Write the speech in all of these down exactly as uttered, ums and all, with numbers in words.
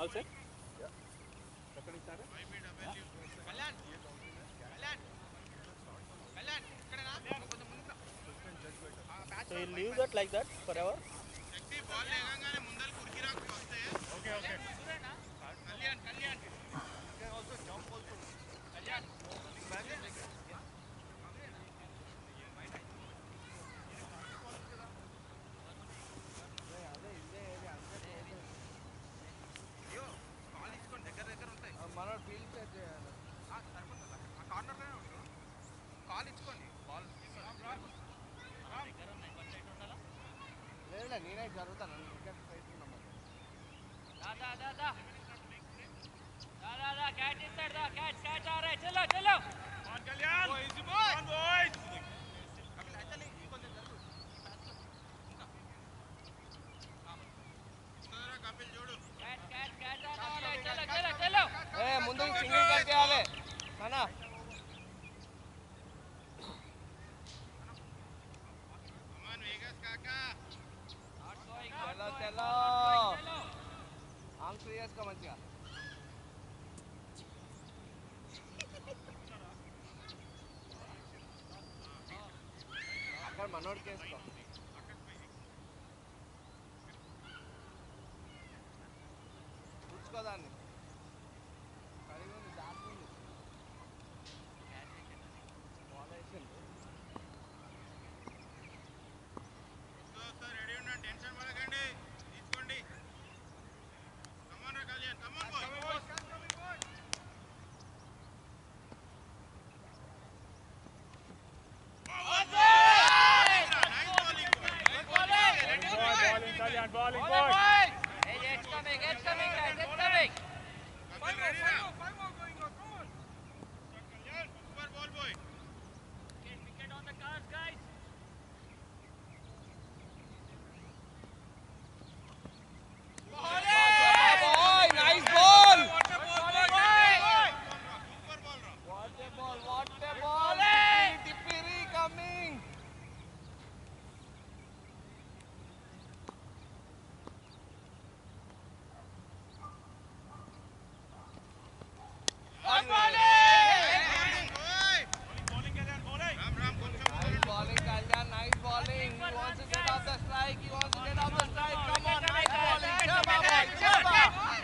All set? So you leave that like that forever? Okay, okay. నేనే జరుగుతాను wicket catch inside the catch catch aa raha hai chalo chalo On Kalyan. Oh, easy boy. On boys. catch catch catch aa raha hai chalo chalo chalo ఏ ముందు single cut చేయాలి నానా చలో చలో on three years కా మంచిగా అక్కడ మనోడికి వేసుకో కూర్చుకోదాన్ని కడిగి దాచుకుంది బాల్ వేసింది Kalyan, balling boy. hey it's coming it's coming guys it's coming Five more, five more, five more going on. Come on. Kalyan, super ball boy. okay wicket on the cards guys boy nice ball What a ball, boy. Super ball, bro. what a ball what a ball Tipiri coming Bowling, Kalyan, bowling. nice bowling Kalyan nice bowling he wants to get off the strike he wants to get off the strike come on nice bowling chaba boy chaba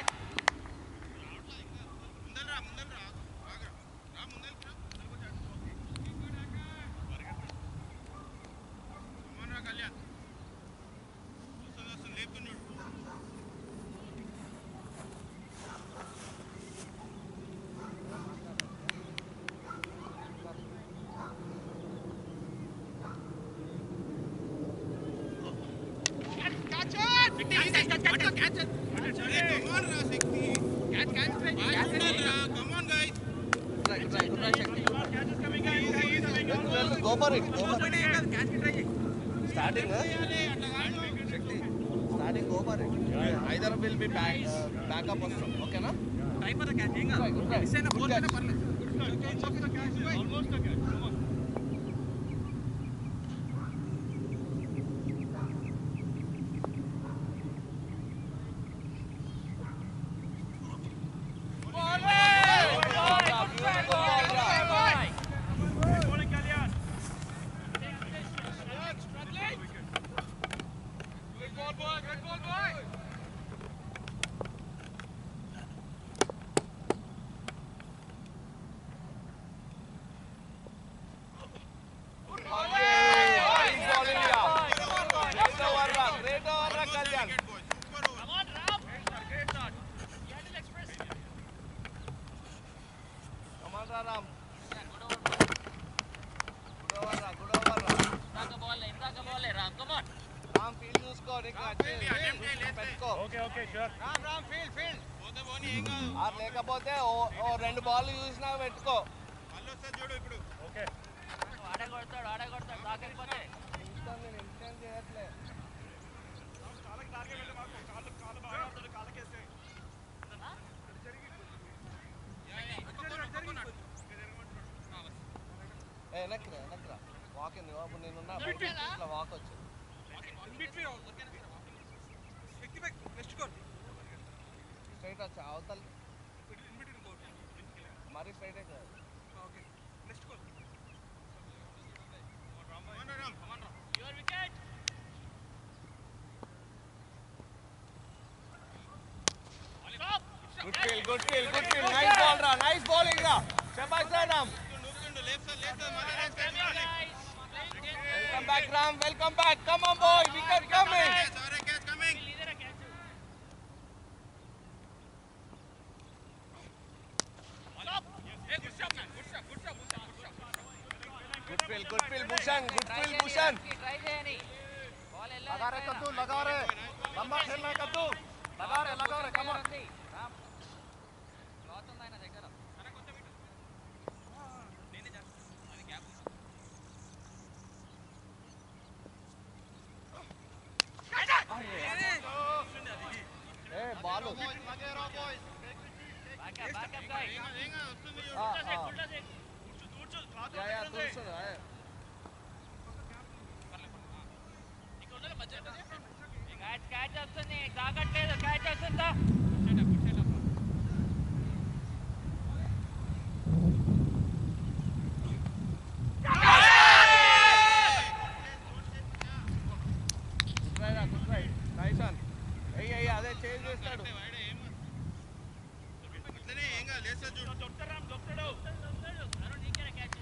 right right right Shakti Catch is coming, guys. Easy, easy. go for it go for it starting huh? Shakti starting go for it either will be back uh, backup వస్తాం ఓకేనా try for the catch inga miss అయినా four అయినా పర్లేదు Almost a catch. Come on. Bowling, Kalyan. Good ball, boy. Good ball, boy. Okay, okay, sure. లేకపోతే రెండు ball చూసినా పెట్టుకో Okay. ఆడే కొడతాడు ఆడే కొడతాడు తాకపోతే నేను ఇంటెన్ చేయట్లే వెనక్కి వెనక్కి వాక్ ఇంది అప్పుడు నేనున్నా ఇట్లా వాక్ వచ్చి స్ట్రైట్ వచ్చా అవతల మరి స్ట్రైట్ అయితే okay next call Your wicket. Stop. Good feel good feel good feel nice ball రా నైస్ బౌలింగ్ రా శబాష్ రా Ram welcome back Ram welcome back come on boy wicket coming good feel good feel Bhushan good feel Bhushan Try చేయని. Ball ఎల్ల. लगा रे कद्दू लगा रे लंबा खेलना है कद्दू लगा रे लगा रे कम ऑन రామ్. Cloth ఉంది ఆయన దగ్గర. ఏ ball Back up, back up guys. ఆ Ulta check, ulta check. Yeah yeah చూస్తున్నా Catch, catch వస్తుంది. తాగట్లేదు. Catch వస్తుందా? Good right good right nice one ఏయ్ ఏయ్ అదే చేంజ్ చేస్తాడు అరుణ్ నీకేనా catch?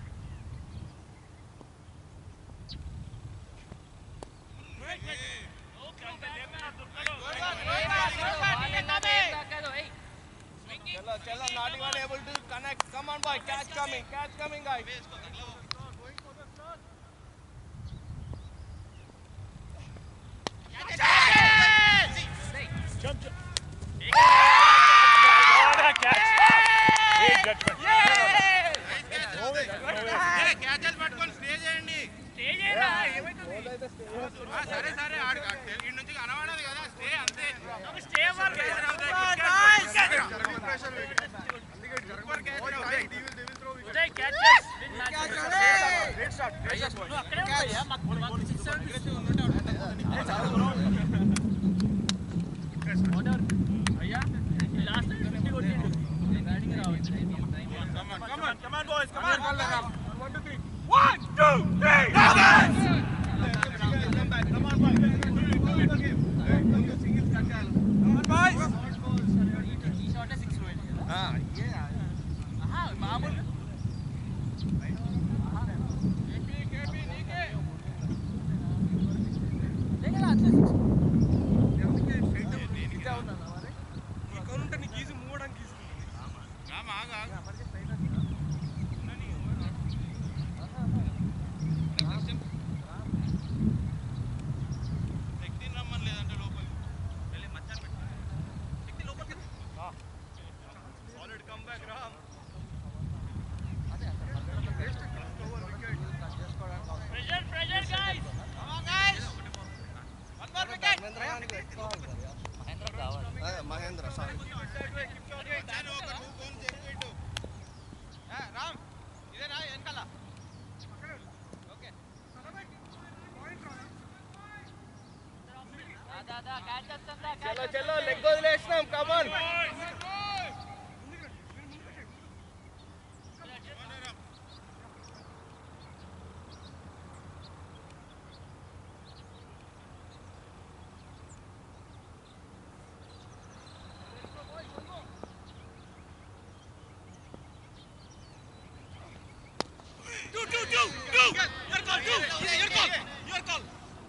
చలో చలో not even able to connect come on boy catch coming catch coming guys jump jump పట్టుకొని స్టే చేయండి సరే సరే ఆడు ఈ నుంచి కనబడదు కదా స్టే అంతే stay Come on, boys, come on. One, two, three. One, two, three. Come on, boys. మామూలు Pressure, pressure guys. Come on guys. One more wicket. Mahendra కావాలి. మహేంద్ర సారీ రామ్ ఇదేనా వెనకాల ఓకే దాదా క్యాచ్ వస్తుందా? చలో చలో లెగ్ వదిలేసినాం come on do do do do your call do your call your call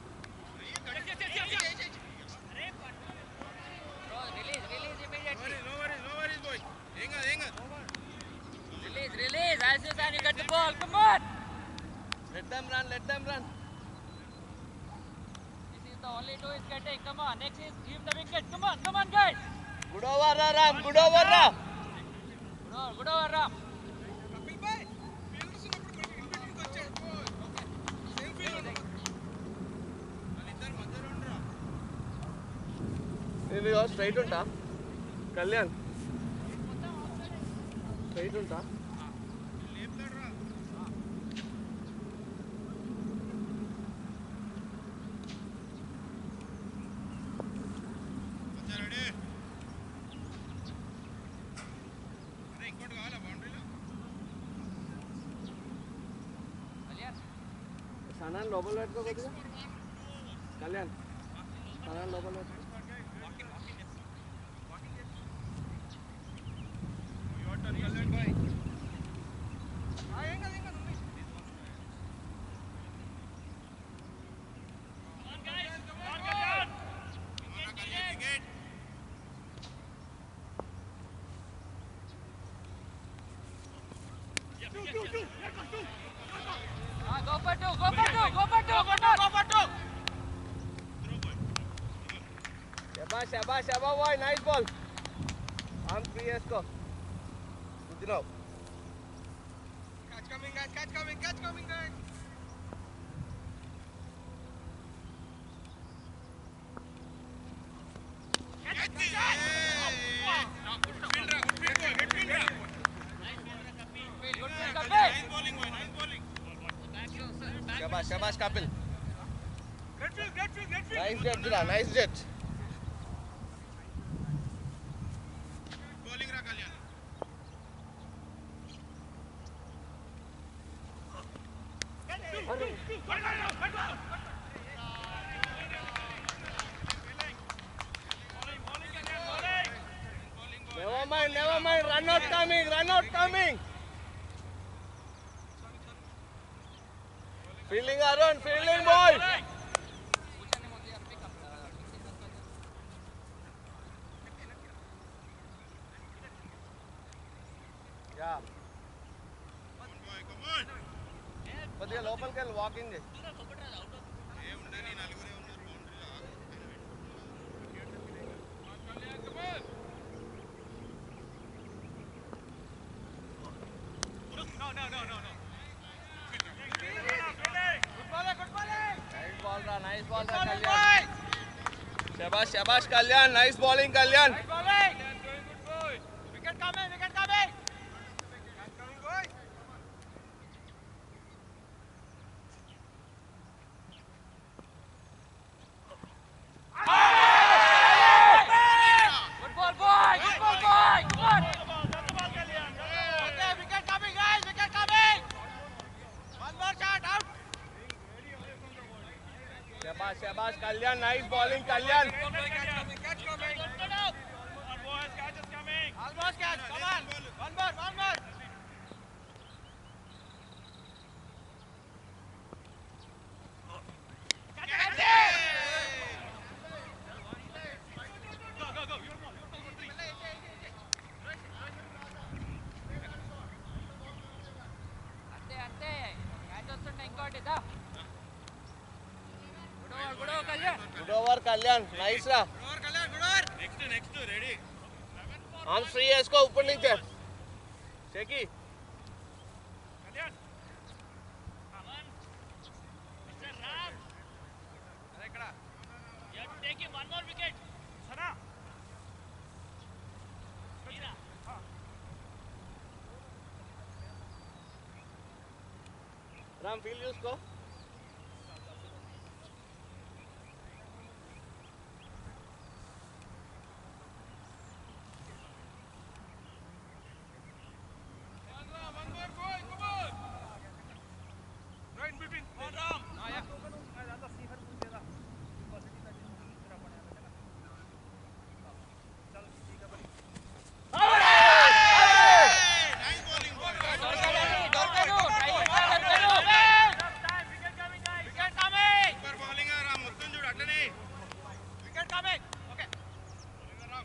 Bro, release, release immediately. no worries no worries boy ఏంగా ఏంగా Release, release. As you can, you get the ball. Come on. Let them run let them run This is the only two is getting. Come on. Next is give the wicket. Come on, come on, guys. Good over రా Ram good over రా Good over, good over, Ram. Kapil bhai fielders ఉన్నప్పుడు కొంచెం in between వచ్చాడు okay same field వాళ్ళిద్దరు మధ్యలో ఉండరా నేను straight ఉంటా కళ్యాణ్ స్ట్రైట్ ఉంటా లేపుతాడు రా రెడీ సనాన్ లోపల పెట్టుకో కొద్దిగా కళ్యాణ్ సనాన్ లోపల పెట్టుకో Go for two, go for two, go for two, go for two, go for two. Shabash, shabash, shabash, boy, nice ball. I'm free, let's go. Good enough. Catch coming, guys. Catch coming. Catch coming, guys. Catch it. Fielder, good fielder, good fielder. Good field, Nice Kapil. bowling, boy. Nice bowling. Shabash, shabash, Kapil. Great field, great field, great field. Nice jet, Dila, nice jet. Bowling, ra Kalyan. Never mind, never mind, run out coming, run out coming. Fielding Arun, fielding boy. Yeah. Come on, boy. Come on. కొద్దిగా లోపలికి వెళ్ళి walking చేయి ఏ ఉండని నలుగురే ఉన్నారు boundary nice ball రా nice ball రా కళ్యాణ్ శబాష్ శబాష్ Kalyan nice bowling Kalyan Wicket coming, wicket coming. Good ball, boy. Good ball, boy. Good. Okay, wicket coming, guys. Wicket coming. One more shot out. శబాష్ శబాష్ Kalyan nice bowling Kalyan catch coming. Boys, catch is coming. Almost catch. Come on. One more, one more. Catch it. Go, go, go. You're more. You're more. Three. అంతే అంతే catch వస్తుంటే ఇంకోటి దా good over good over Kalyan good over Kalyan nice రా Good over, Kalyan. Good over. Next, next. Ready. Arms free చేసుకో ऊपर नीचे షేకి Kalyan. Mister Ram, అదే ఇక్కడ. you have to take him one more wicket. Sana. Meera. Ram feel చూసుకో One more, boy. Come on. Right in between. On Ram. Ah, yeah. Nice bowling, boy. దొరకదు దొరకదు try చేస్తాను wicket coming guys wicket coming Super bowling, Ram. మొత్తం చూడు అట్లనే. Wicket coming okay Ram.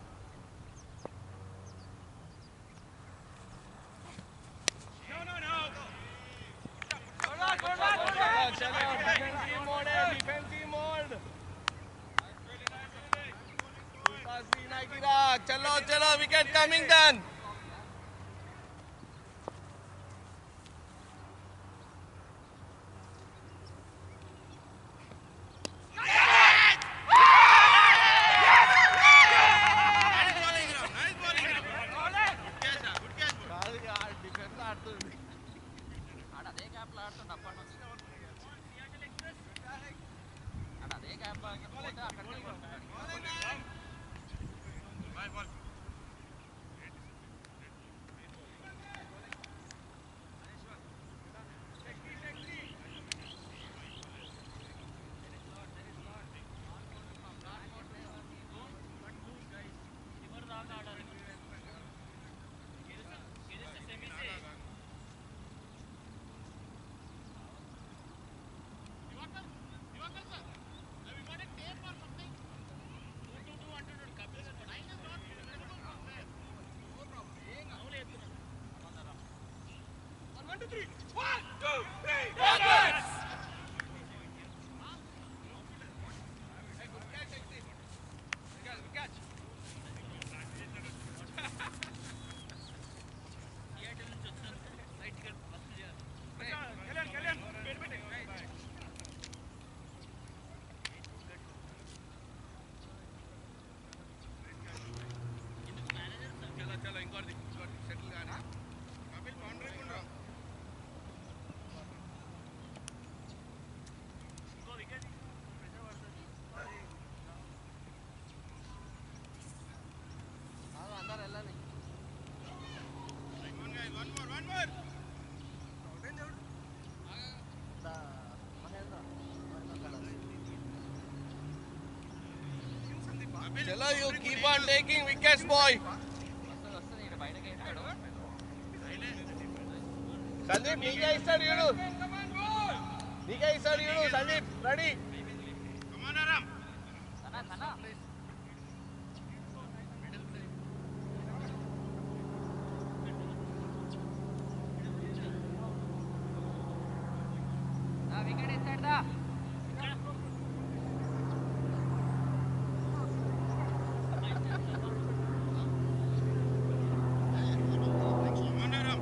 No, no, no. Good one good one good one చలో defensive mode है defensive mode सीना गिरा चलो चलो wicket coming done Nice bowling, Ram. Nice bowling, Ram. Good catch, ah. Good catch, boy. కాదు యార్ defence ఆడుతుంది ఆడ అదే గ్యాప్ లో ఆడుతుండ అప్పటి నుంచి ఆడ అదే గ్యాప్ లో పోతే అక్కడికి Bye, ball. One, two, three. One, two, three. Rockets! Hey, good catch, Shakti. Good catch, good catch. Kalyan, Kalyan. Wait, wait, wait. చలో చలో ఇంకోటి ఇంకోటి సెటిల్ కానీ కపిల్ బౌండరీ ఉండరా ఇంకో వికెట్ ప్రెషర్ పడుతుంది అందరు వెళ్ళాలి one guys one more one more చలో you keep on taking wickets boy Sandeep నీకే ఇస్తాడు చూడు నీకే ఇస్తాడు చూడు సందీప్ రెడీ కమాన్ ఆరామ్ సనా సనా ఆ వికెట్ ఇస్తాడు దా కమాన్ ఆరామ్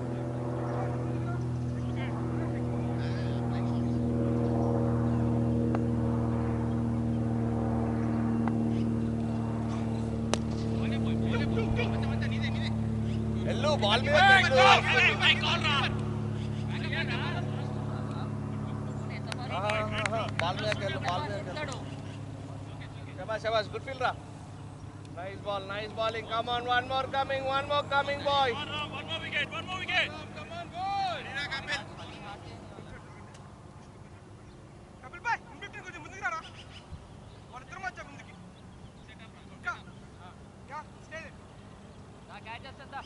ఎల్లు బాల్ మీద బాల్ మీద వెళ్ళు బాల్ మీద వెళ్ళు శబాష్ శబాష్ గుడ్ ఫీల్ రా nice ball nice bowling come on one more coming one more coming boy one more wicket one more wicket come on boy Reena Kapil Kapil బై ముందుకి కొంచెం ముందుకు రారా వరుద్రం వచ్చా ముందుకి ఇంకా యా స్టే నా క్యాచ్ చేస్తా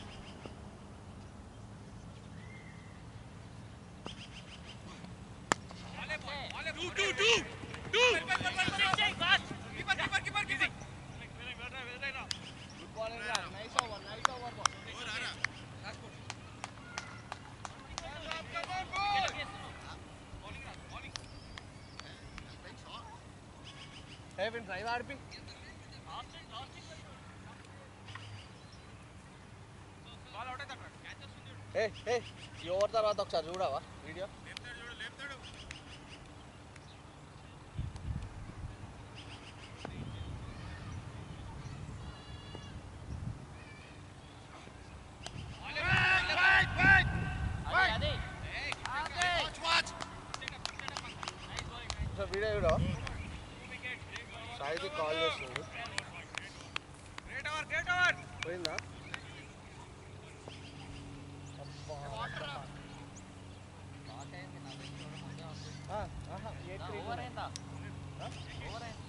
two two two two fast keeper keeper keeper keeper good bowling రా nice over nice over ball come on boy ఏ విన్ డ్రైవ్ ఆడిపి బాల్ అవుట్ అవుతాడు క్యాచ్ వస్తుంది ఏ ఏ ఈ ఓవర్ తర్వాత ఒకసారి చూడవా వీడియో లేపుతాడు చూడు లేపుతాడు అదే అదే సో వీడియో చూడవా సాయికి కాల్ చేస్తుంది గ్రేట్ ఓవర్ గ్రేట్ ఓవర్ పోయిందా ఓవర్ ఎంత ఓవర్ ఎంత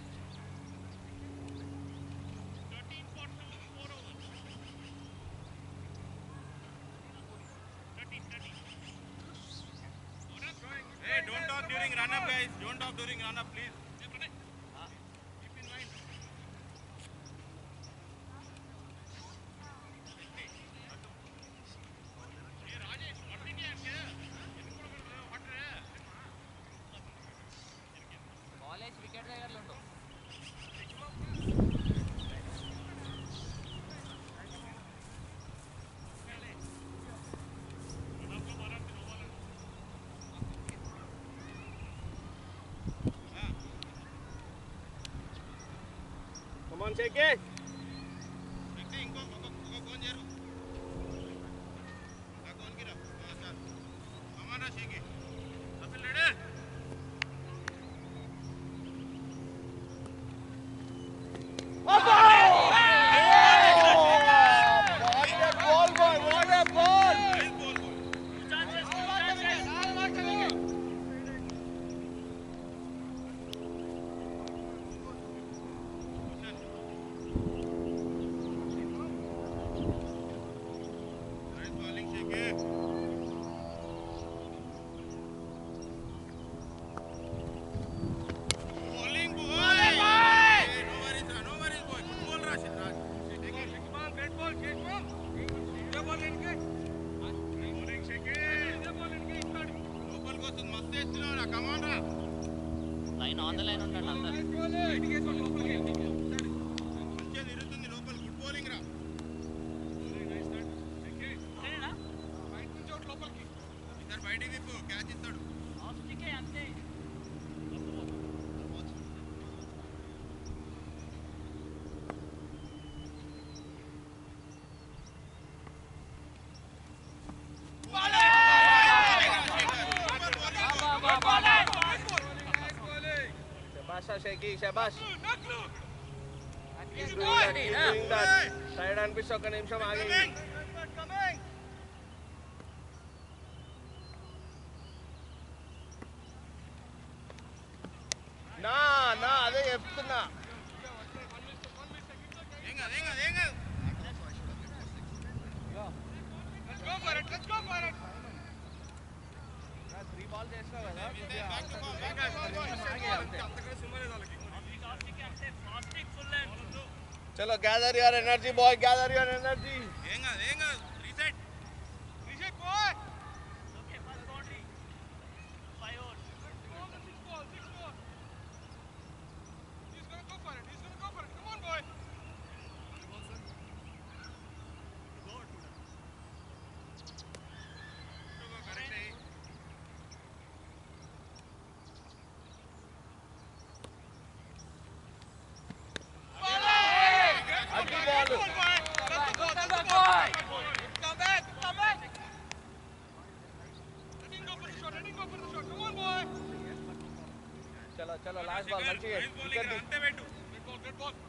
Hey, don't talk during run up, guys. Don't talk during run up, please. Keep in mind. College wicket దగ్గరలో ఉండు Come on, take it. Shakti, inko inko inko कौन जेरू? आ कौन गिरा? हाँ सर. हमारा शेखी. Kapil ready? What a ball, boy! What a ball! Nice ball, boy. Line on the line ఉంటాడు అందరు బయటికి వేసుకోండి లోపలికి సరేనా బయట నుంచి ఒకటి లోపలికి ఆఫ్ స్టికే అంతే షేకి షబాష్ నక్లు He's doing that, he's doing that. Side అనిపిస్తే ఒక నిమిషం ఆగి నా నా అదే చెప్తున్నా Let's go for it. Let's go for it. Three ball చేసినావు కదా చలో gather your energy boy gather your energy Reset, boy. Okay first boundary five overs Six ball, six ball. He's gonna go for it. He's gonna go for it. Come on, boy. అడ్డు ball Come back, come back. Let him go for the shot. Let him go for the shot. Come on, boy. చలో చలో last ball మంచిగా wicket Good ball, good ball.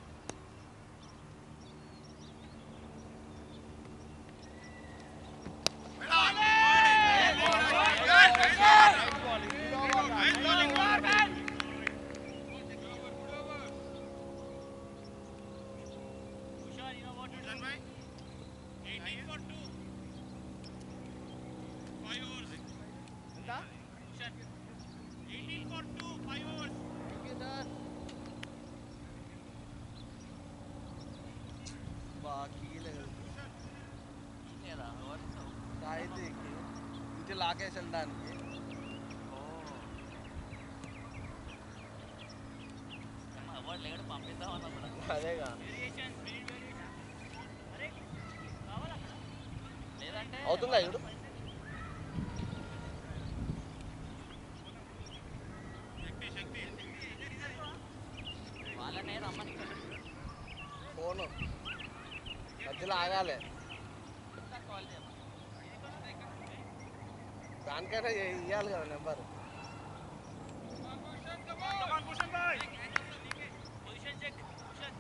హుషార్ you know what to do eighteen for two five overs ఎంత హుషార్ eighteen for two five overs బాకీ లేదు లేదా overs సాయితీకి ఇంటి లాకేసి వెళ్ళడానికి అవార్డు లేడు పంపిద్దాం అన్నప్పుడు అదేగా వేరియేషన్ స్పీడ్ వేరియేషన్ అరే కావాలా లేదంటే అవుతుందా ఇప్పుడు వాళ్ళనే రమ్మని ఫోను మధ్యలో ఆగాలి కాల్ చేయమని దానికైనా ఇవ్వాలి కదా number Come on, Bhushan bhai. Position check position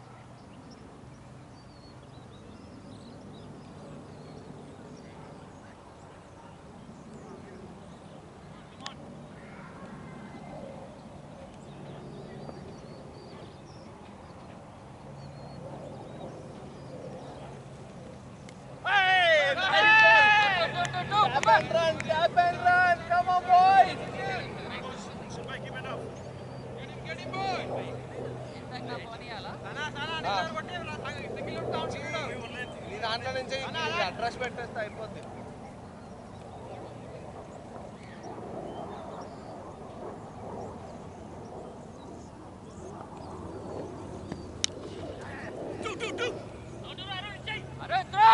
Hey! Nice ball! Tap and run, tap and run! Come on, boys! Get him, boy. Impact నా ఫోన్ ఇయాలా నీ దాంట్లో నుంచి అడ్రస్ పెట్టేస్తే అయిపోద్ది అరే త్రో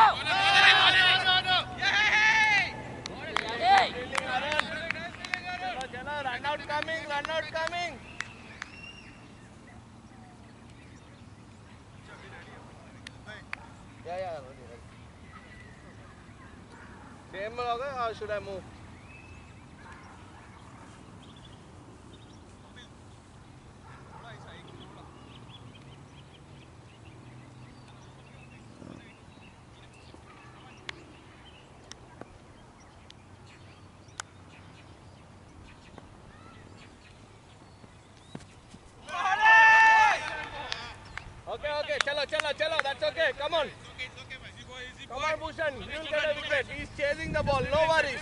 ఏయ్ చలో చలో run out coming run out coming Yeah, yeah, ready, ready. Same होगा or should I move? Okay, okay, chalo, chalo, chalo. That's okay. Come on. Come on, Bhushan. You will get a wicket. He's chasing the ball. No worries.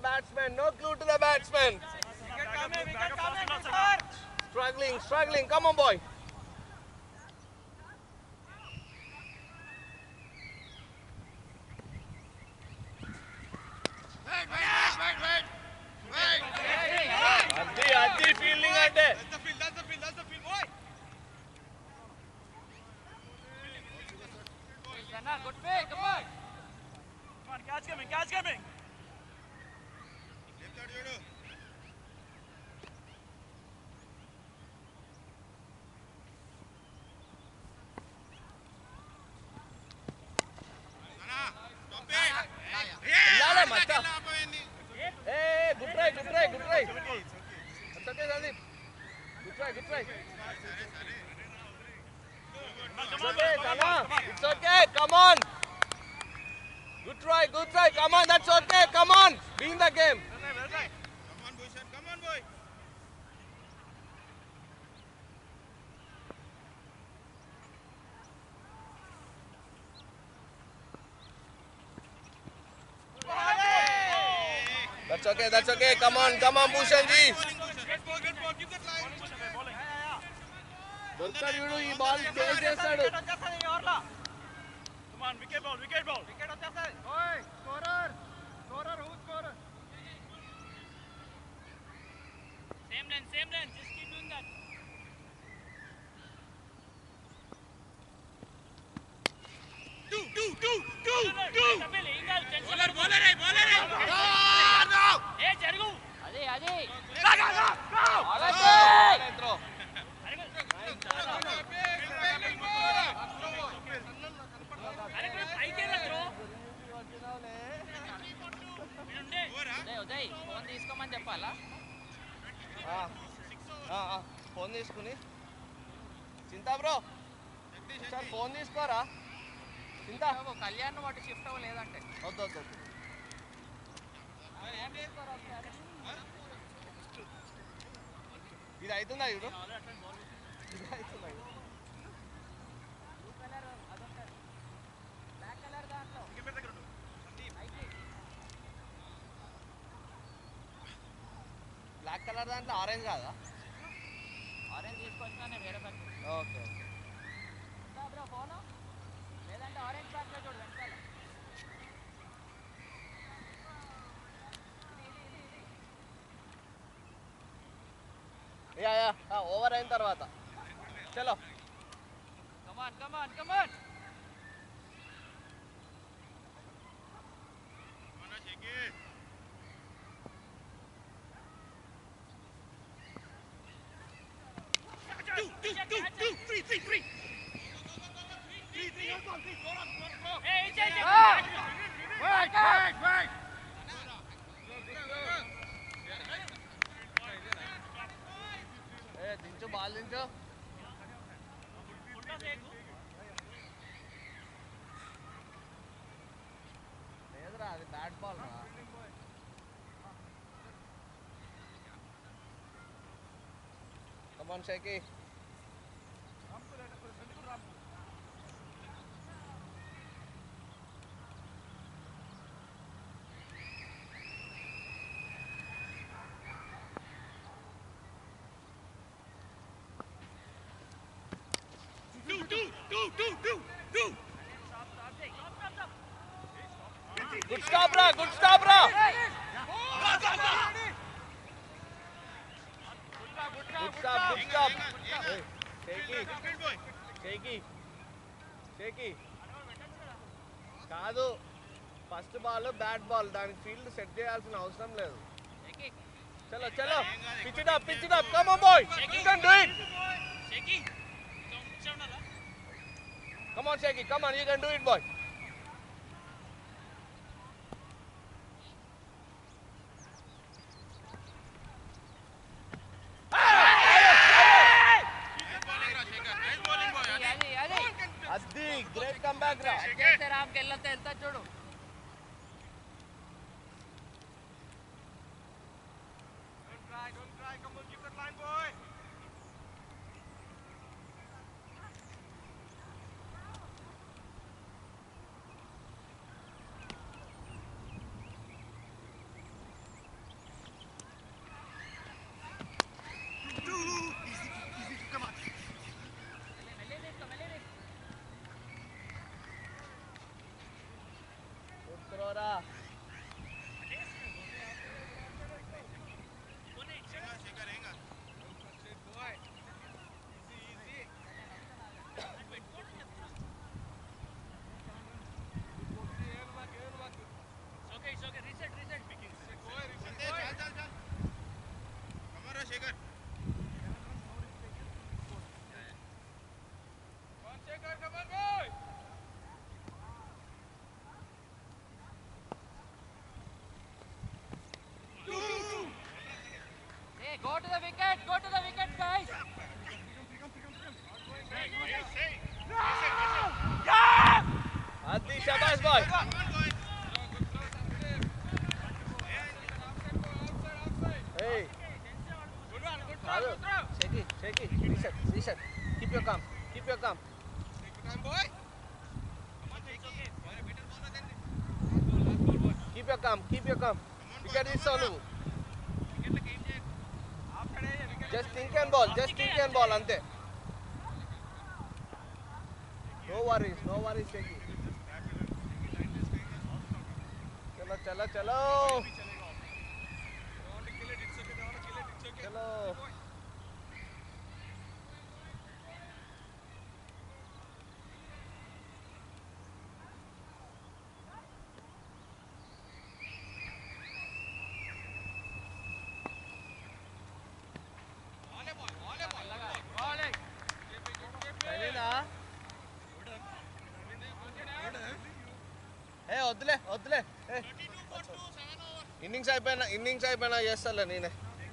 batsman. No clue to the batsman. Wicket coming, wicket coming, sir. Struggling, struggling. Come on, boy. Adi, Adi fielding at it. That's the field, that's the field, that's the field, boy. Good play, come on. Come on, catch coming, catch coming. Lala, macha. Hey, good try, good try, good try. That's okay, Sandeep. Good try, good try. It's okay, Sana. It's okay, come on. Good try, good try. Come on, that's okay. Come on. Be in the game. That's okay, that's okay. Come on, come on, Bhushanji. దొరకడు వీడు ఈ ball take చేస్తాడు. Come on, wicket ball, wicket ball. Wicket వచ్చేస్తాయి. ఓయ్, scorer. Scorer, who scorer? Same lane, same lane. Just keep doing that. Do, do, do, do, do. Bowler, bowler, bowler. ఏ జరుగు. అదే అదే. Go, go, go, go. Throw. అరే కొంచెం పైకి వెళ్ళ త్రో. ఉండే. ఉదయ్ ఉదయ్ ఫోన్ తీసుకోమని చెప్పాలా? ఫోన్ తీసుకుని చింతా బ్రో సార్ ఫోన్ తీసుకోరా చింతా కళ్యాణ్ వాటి షిఫ్ట్ అవ్వలేదంటే వద్దు వద్దు వద్దు ఇది అవుతుందా ఇప్పుడు ఇది అవుతుందా బ్లాక్ కలర్ దాంట్లో ఆరెంజ్ కాదా ఆరెంజ్ తీసుకొచ్చినా నేను వేరే బ్యాగ్ ఓకే బ్రో ఫోన్ లేదంటే ఆరెంజ్ బ్యాగ్ లో చూడు వెనకాల యా యా ఓవర్ అయిన తర్వాత చలో come on come on come on Two, two, two, two, three, three, three. Three, three, hold on, three, go on, go on, go on. Hey, Jay, Jay, Wait, wait, wait. ఏ దించు ball దించు లేదురా అది bat ball రా come on షేకి Do, do, do, do, do, do. Good stop రా good stop రా Go, go, go. Good stop good stop షేకి షేకి షేకి కాదు ఫస్ట్ బాల్ బ్యాట్ బాల్ దానికి ఫీల్డ్ సెట్ చేయాల్సిన అవసరం లేదు చలో చలో pitch it up pitch it up come on boy you can do it షేకి కమ్ ఆన్ షేకి come on you can do it boy అది అది అద్ది గ్రేట్ కమ్ బ్యాక్ రా చేస్తే రామ్కి వెళ్ళొస్తే వెళ్తా చూడు Don't cry, don't cry. Come on, keep that line, boy. పోరా. Hey, go to the wicket, go to the wicket, guys. అది శబాష్ బాయ్. Hey. Hello. Shake it, shake it. Reset, reset. Keep your calm. Keep your calm. Keep your calm. Keep your calm. Wicket is sonu. Just think and ball. Just think and ball. Ante. No worries. No worries. Shake it. Chalo, chalo, chalo. Chalo. ఏ వద్దులే వద్దులే innings అయిపోయినా innings అయిపోయినా చేస్తాలే నేనే.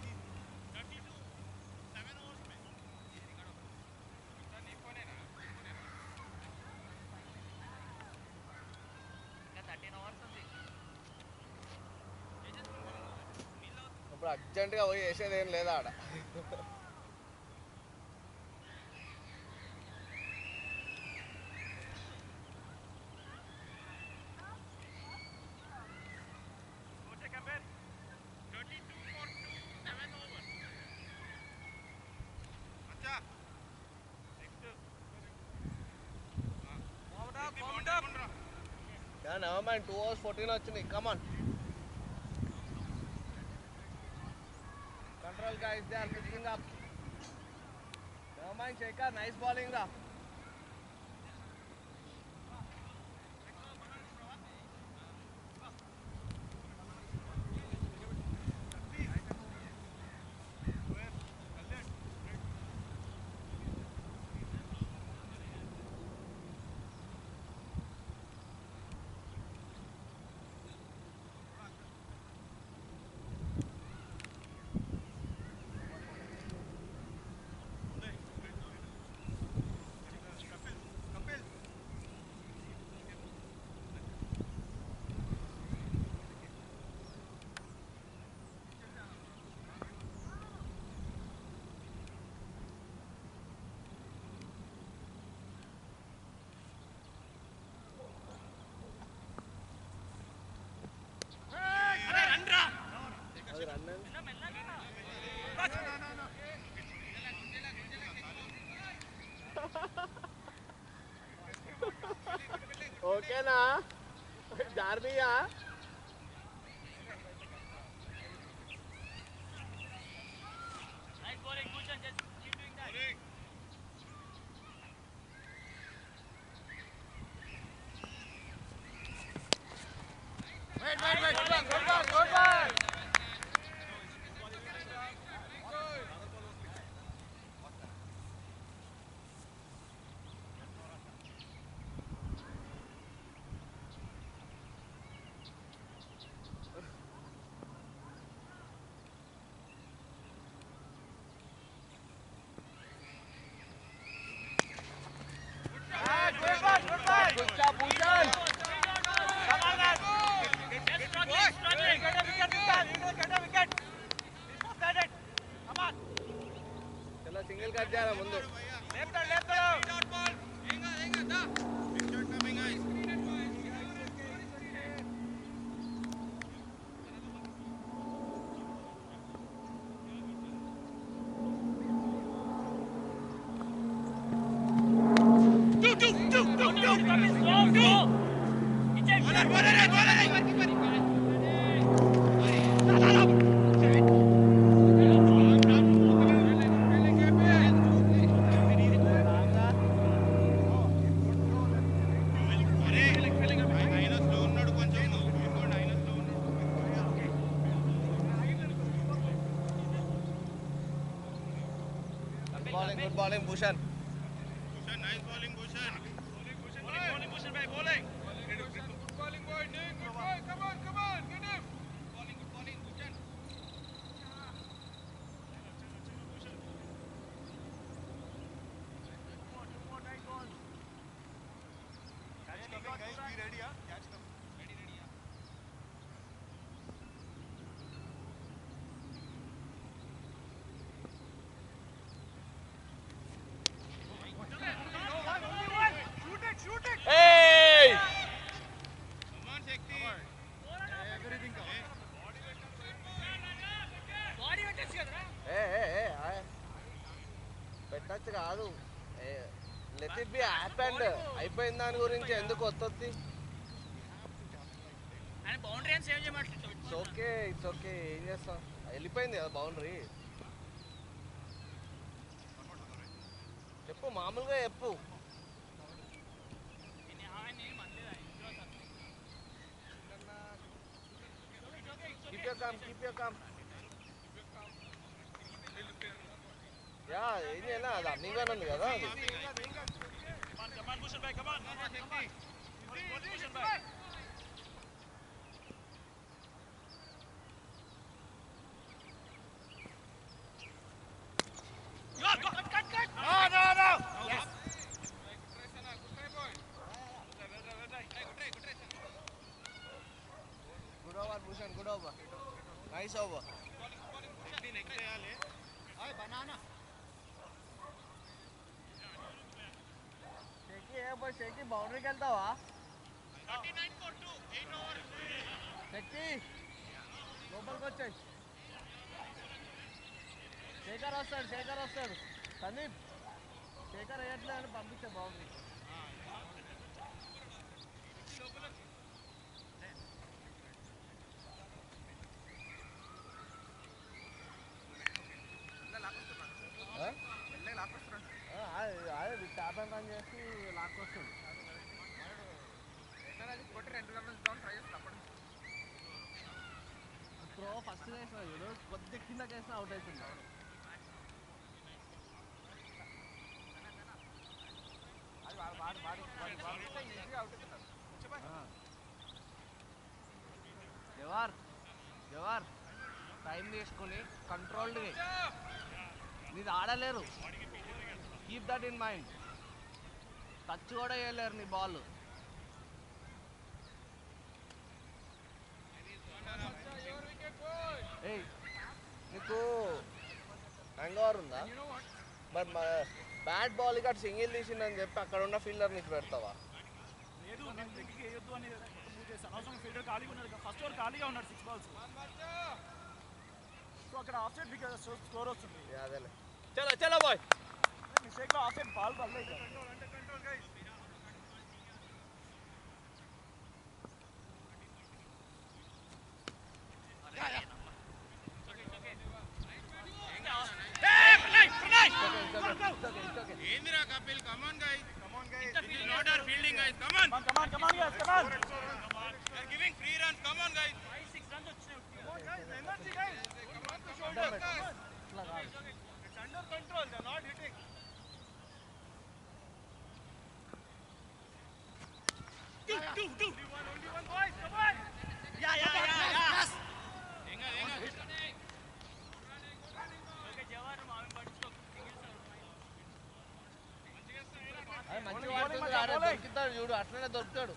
ఇప్పుడు అర్జెంటుగా పోయి వేసేది ఏం లేదా ఆడ. Yeah, never mind. two hours fourteen వచ్చినాయి. Come on. Control guys, they are picking up. Never mind, Shekhar. Nice bowling, ra. ఓకేనా జార్నియా Nice bowling, Bhushan. Just keep doing that. Wait, wait, wait. Good one, good one, good one. bowling, good bowling, Bhushan. Bhushan, nice bowling, Bhushan. Bowling, bowling, Bhushan bhai, bowling. Good bowling, boy. Doing good, boy. Come on, come on, get him. Bowling, good bowling, Bhushan. Catch coming, guys. Be ready, huh? Catch coming. Ready, ready, yeah. Shoot it, shoot it. Hey! Come on, Shakti. Everything comes. Body పెట్టచ్చు కదరా ఏ ఏ ఏ పెట్టచ్చు కాదు let it be happened అయిపోయిన దాని గురించి ఎందుకు వస్తుంది ఆయన బౌండరీ అని సేవ్ చేయమంటారు ఇట్స్ ఓకే ఇట్స్ ఓకే ఏం చేస్తాం వెళ్ళిపోయింది కదా బౌండరీ చెప్పు మామూలుగా చెప్పు keep your calm keep your calm yeah ఏం చేయాలి అది అన్నీగానే ఉంది కదా అది Come on, Bhushan bhai, come on. Come on, Shakti. Bowling, Bhushan bhai. cut cut cut cut No, no, no. yes good over Bhushan good over nice over next చేయాలి. banana షేకి ఏ boy షేకి బౌండరీకి వెళ్తావా thirty-nine for two, eight over. షేకి లోపలికి వచ్చాయి శేఖర్ వస్తాడు శేఖర్ వస్తాడు సందీప్ శేఖర్ వేయట్లేదు అని పంపించే బౌండరీ అదే ట్యాప్ అండ్ రన్ చేసి లాక్కొస్తుంది కొట్టి రెండు రన్స్ డౌన్ ట్రై చేస్తాను అప్పుడు త్రో ఫస్ట్ వేసిన చూడు కొద్ది కిందకి వేసిన అవుట్ అవుతుంది అది వాడు వాడు వాడి వాడి వాడితే ఈజీగా అవుట్ అవుతున్నారు జవార్ జవార్ టైం తీసుకొని కంట్రోల్డ్గా నీది ఆడలేరు keep that in mind touch కూడా చేయలేరు నీ బాల్ ఏయ్ నీకు హ్యాంగ్ ఓవర్ ఉందా మరి బ్యాట్ బాల్ ఇక్కడ సింగిల్ తీసిందని చెప్పి అక్కడ ఉన్న ఫీల్డర్ నీకు పెడతావా లేదు నేను దగ్గరికి వేయొద్దు అని మూవ్ చేశాను అవసరం ఫీల్డర్ ఖాళీగా ఉన్నాడు ఫస్ట్ ఓవర్ ఖాళీగా ఉన్నాడు సిక్స్ బాల్స్ సో అక్కడ ఆఫ్ సైడ్ వికెట్ స్కోర్ వస్తుంది అదేలే చలో చలో బాయ్ మిస్టేక్లో ఆఫ్ సైడ్ బాల్ పడలేదు ఏందిరా Kapil come on guys come on guys this is not our fielding guys come on come on come on guys come on they are giving free runs come on guys five six runs వచ్చినాయి come on guys energy guys come on to shoulder guys it's under control they are not hitting two two two only one boys come on yeah yeah yeah yes ఏంగా ఏంగా okay జవాన్ మామూలు పట్టుకో మంచిగా వాడుతుంది కాదు దొరుకుతాడు చూడు అట్లనే దొరుకుతాడు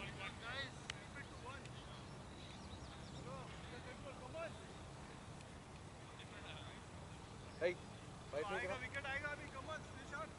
బయట विकेट आएगा अभी come on this shot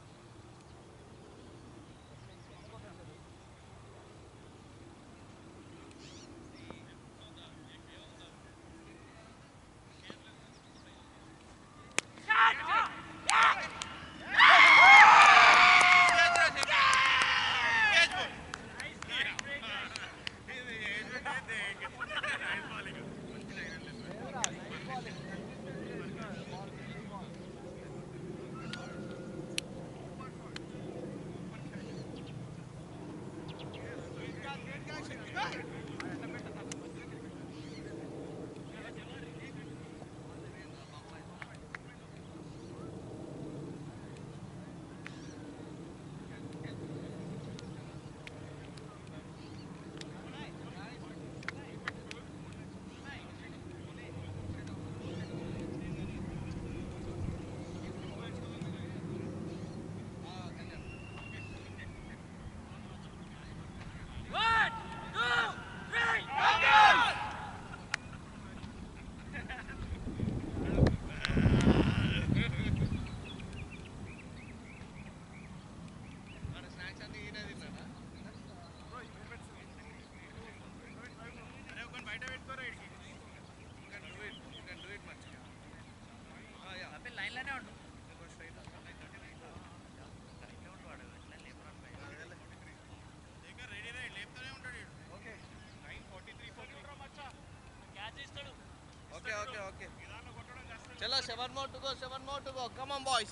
seven more to go, seven more to go. Come on, boys.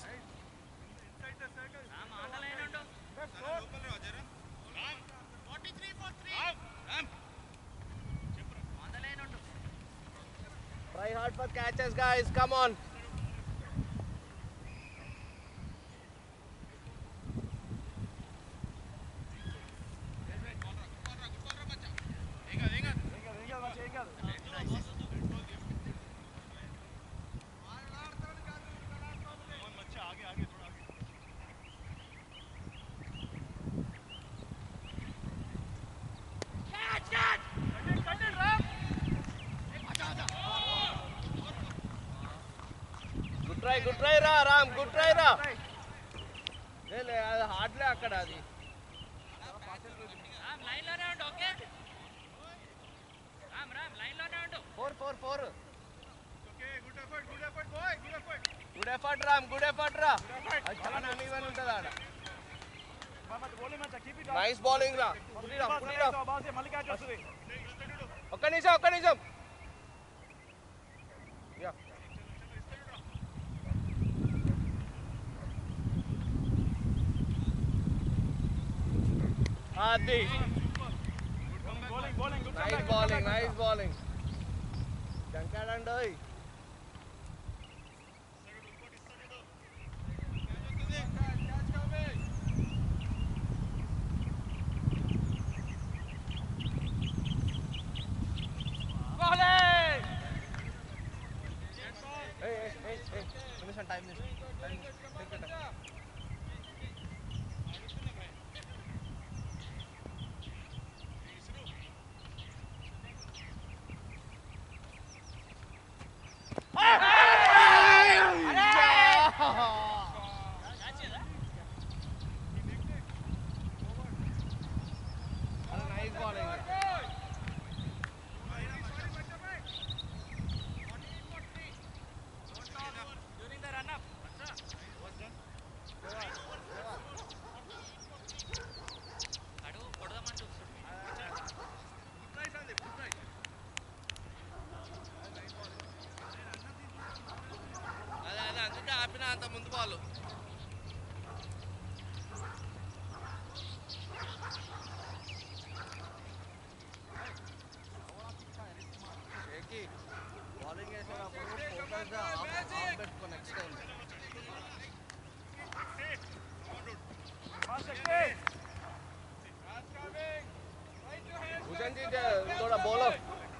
Try hard for catches, guys. Come on. Good try, good try, Ra, Ram. Good try, Ra. లే లే అది hardly అక్కడ అది Ram line లోనే ఉండు okay Ram Ram line లోనే ఉండు four four four okay good effort good effort boy good effort good effort Ram good effort రా అది చాలా అన్ఈవెన్ ఉంటుంది ఆడ నైస్ బౌలింగ్ రా పులి రా పులి రా మళ్ళీ క్యాచ్ వస్తుంది ఒక్క నిమిషం ఒక్క నిమిషం యా అది నైస్ బౌలింగ్ నైస్ బౌలింగ్ జంకాడండి time nice bowling during the run up అడు కొడదామని చూస్తుంది అదే అదే అందుకే ఆపిన అంత ముందు బాల్ బౌలింగ్ వేసేటప్పుడు ఫోకస్గా ఆఫ్ పెట్టుకో నెక్స్ట్ టైం भूषण जी थोड़ा बोलो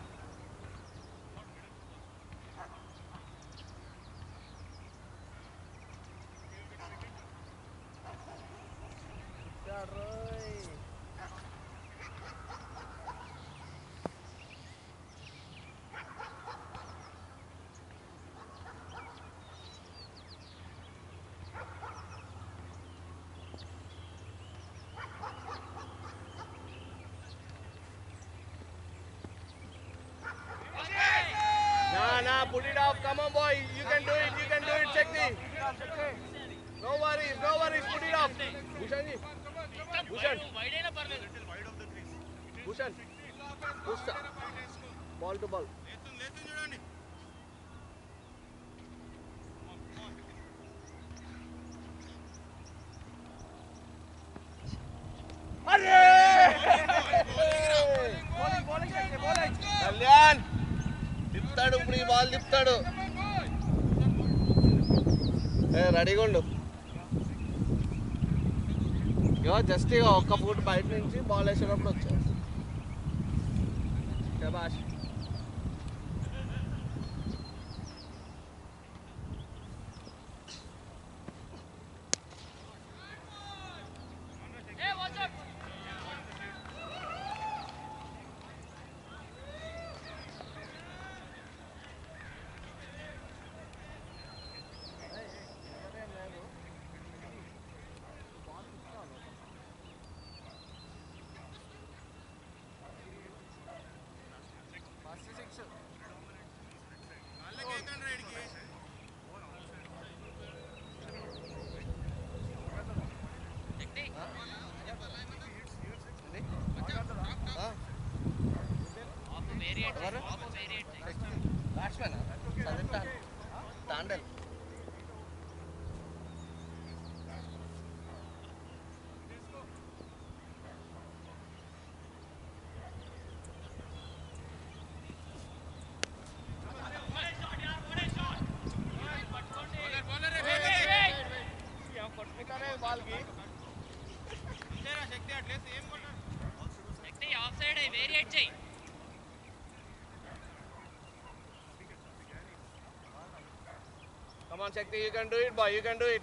Nah, put it off. Come on, boy. You can do it. You can do it. Check the. No worries. No worries. Put it off. Bhushan ji. Bhushan. Wide అయినా పర్లేదు Bhushan. Push. Ball to ball. లేతుంది లేతుంది చూడండి కళ్యాణ్ తిప్పుతాడు ఇప్పుడు ఈ ball తిప్పుతాడు రెడీగా ఉండు ఇగో just ఇక ఒక్క foot బయట నుంచి బాల్ వేసేటప్పుడు వచ్చాడు శబాష్ ఏ వాచ్ అవుట్ అట్లేసి ఏం కొట్టాలి శక్తి ఆఫ్ సైడ్ అయి వేరియేట్ చేయి. Come on, Shakti, you can do it, boy. You can do it.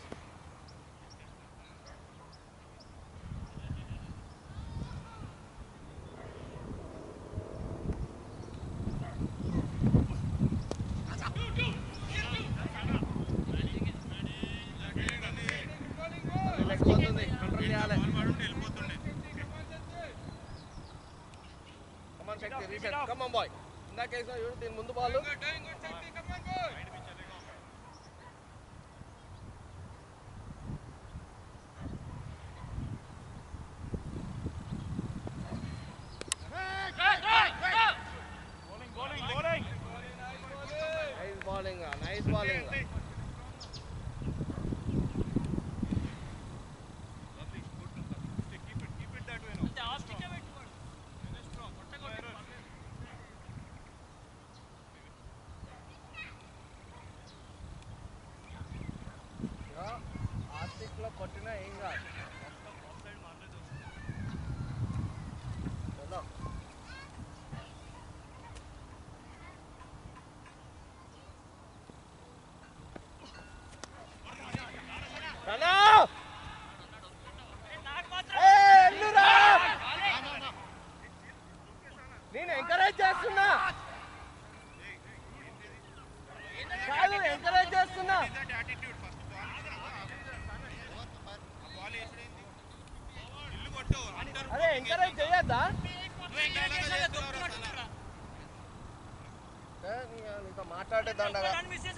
Next one, control చేయాలి. Come on, Shakti, reset. Come on, boy. ఇందాక వేసిన చూడు దీని ముందు బాల్. Nice bowling. ఆస్టిక్ లో కొట్టినా ఏం కాదు. నేను ఎంకరేజ్ చేస్తున్నా కాదు ఎంకరేజ్ చేస్తున్నా. అరే ఎంకరేజ్ చేయొద్దా? నీతో మాట్లాడే దండగా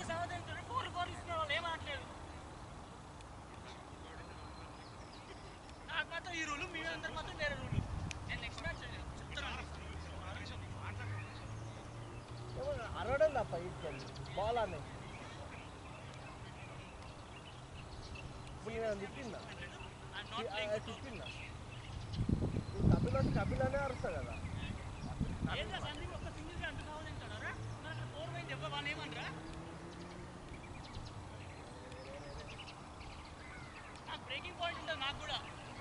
ఈ రూలు మీ అందరు మాత్రం వేరే రూలు. నేను నెక్స్ట్ మ్యాచ్ అరవడం తప్ప ఇచ్చాను బాల్ అని ఇప్పుడు నేను తిప్పిందా తిప్పిందా కపిల్ అంటే కపిల్ అనే అరుస్తా కదా. సందీప్ ఒక్క సింగిల్ గా అంటున్నావు తింటాడా ఫోర్ పోయింది ఎవరు వాళ్ళు ఏమనరా? నాకు బ్రేకింగ్ పాయింట్ ఉంటుంది నాకు కూడా.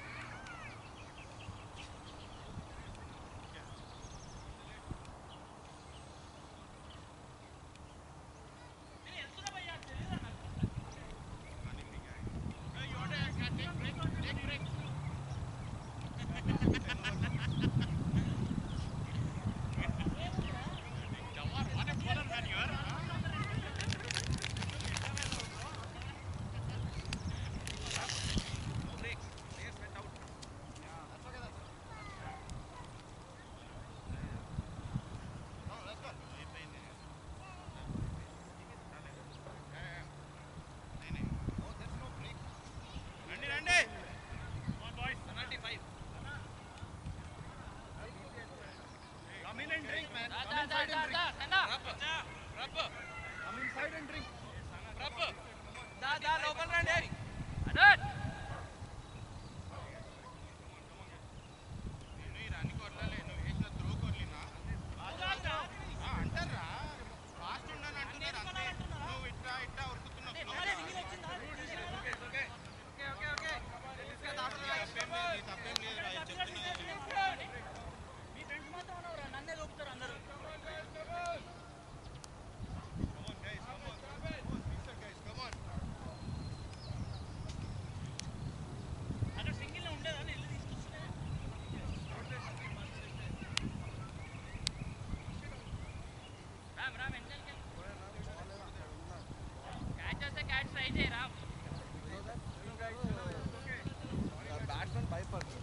బ్యాట్స్మెన్ భయపడతాడు.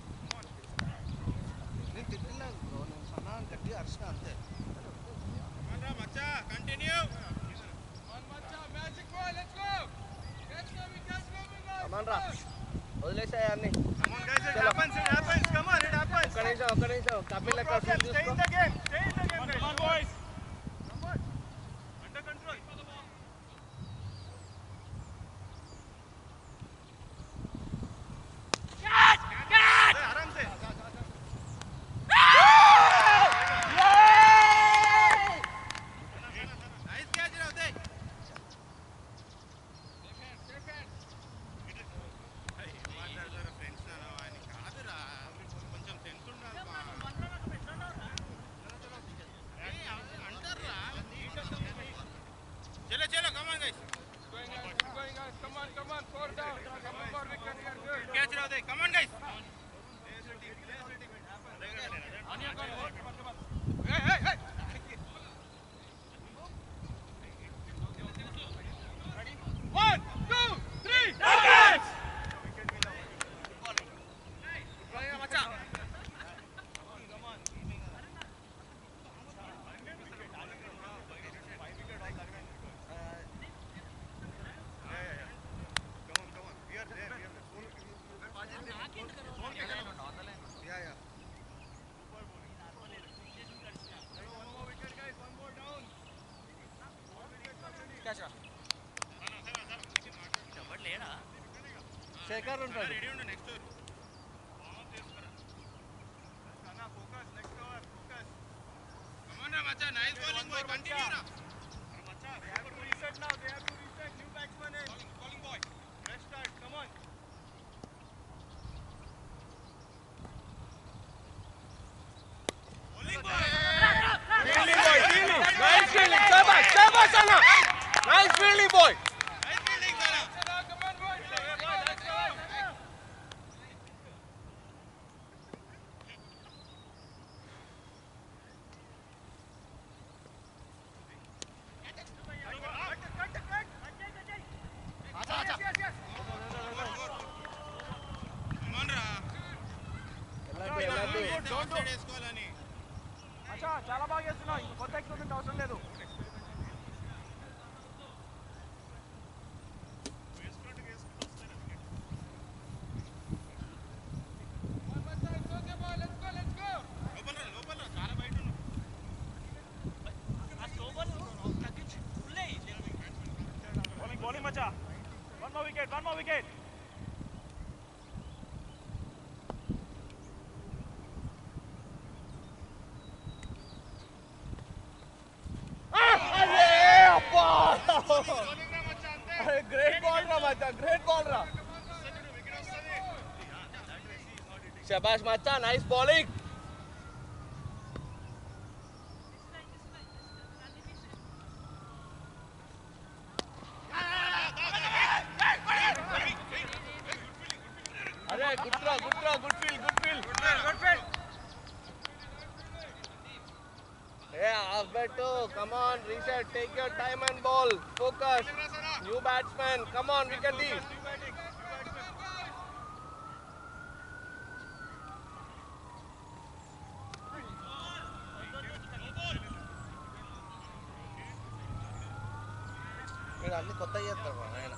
నేను తిట్టలేదు బ్రో, నేను సన్నా అని గట్టిగా అరిచిన అంతే. కమాన్రా వదిలేసాయి అన్ని. ఒక్క నిమిషం ఒక్క నిమిషం కపిల్ లెక్క చూసుకో. శేఖర్ ఉంటాడు. రెడీ ఉండు next over. Sana focus next over focus. Come on రా మచ్చా, నైస్ బౌలింగ్ బాయ్, కంటిన్యూ రా. Macha, they have to reset now. They have to reset. New batsman in. Bowling bowling boy. Fresh start. Come on. Bowling boy. Fielding boy, fielding. Nice fielding. Shabash, shabash Anna. Nice fielding boy. Nice fielding Sana. Come on, boys. Let's go. Come on రా. ఎలాంటి ఎలాంటి Don't do. వేసుకోవాలని. అచ్చా చాలా బాగా చేస్తున్నావు. ఇంకో కొత్త ఎక్స్పెరిమెంట్ అవసరం లేదు. లోపల రా, లోపల రా, చాలా బయట ఉన్నావు. Bowling, bowling, Macha. One more wicket. One more wicket. Great ball రా మచ్చా, గ్రేట్ బాల్ రా. శబాష్ మచ్చా, నైస్ బౌలింగ్. అరే గుడ్ రా, గుడ్ రా, good feel, good field. Good field. ఏ ఆఫ్బెట్టు, come on, reset, take your time and ball, focus. New batsmen, come on, wicket ది. మీరు అన్ని కొత్త చేస్తారు ఆయన.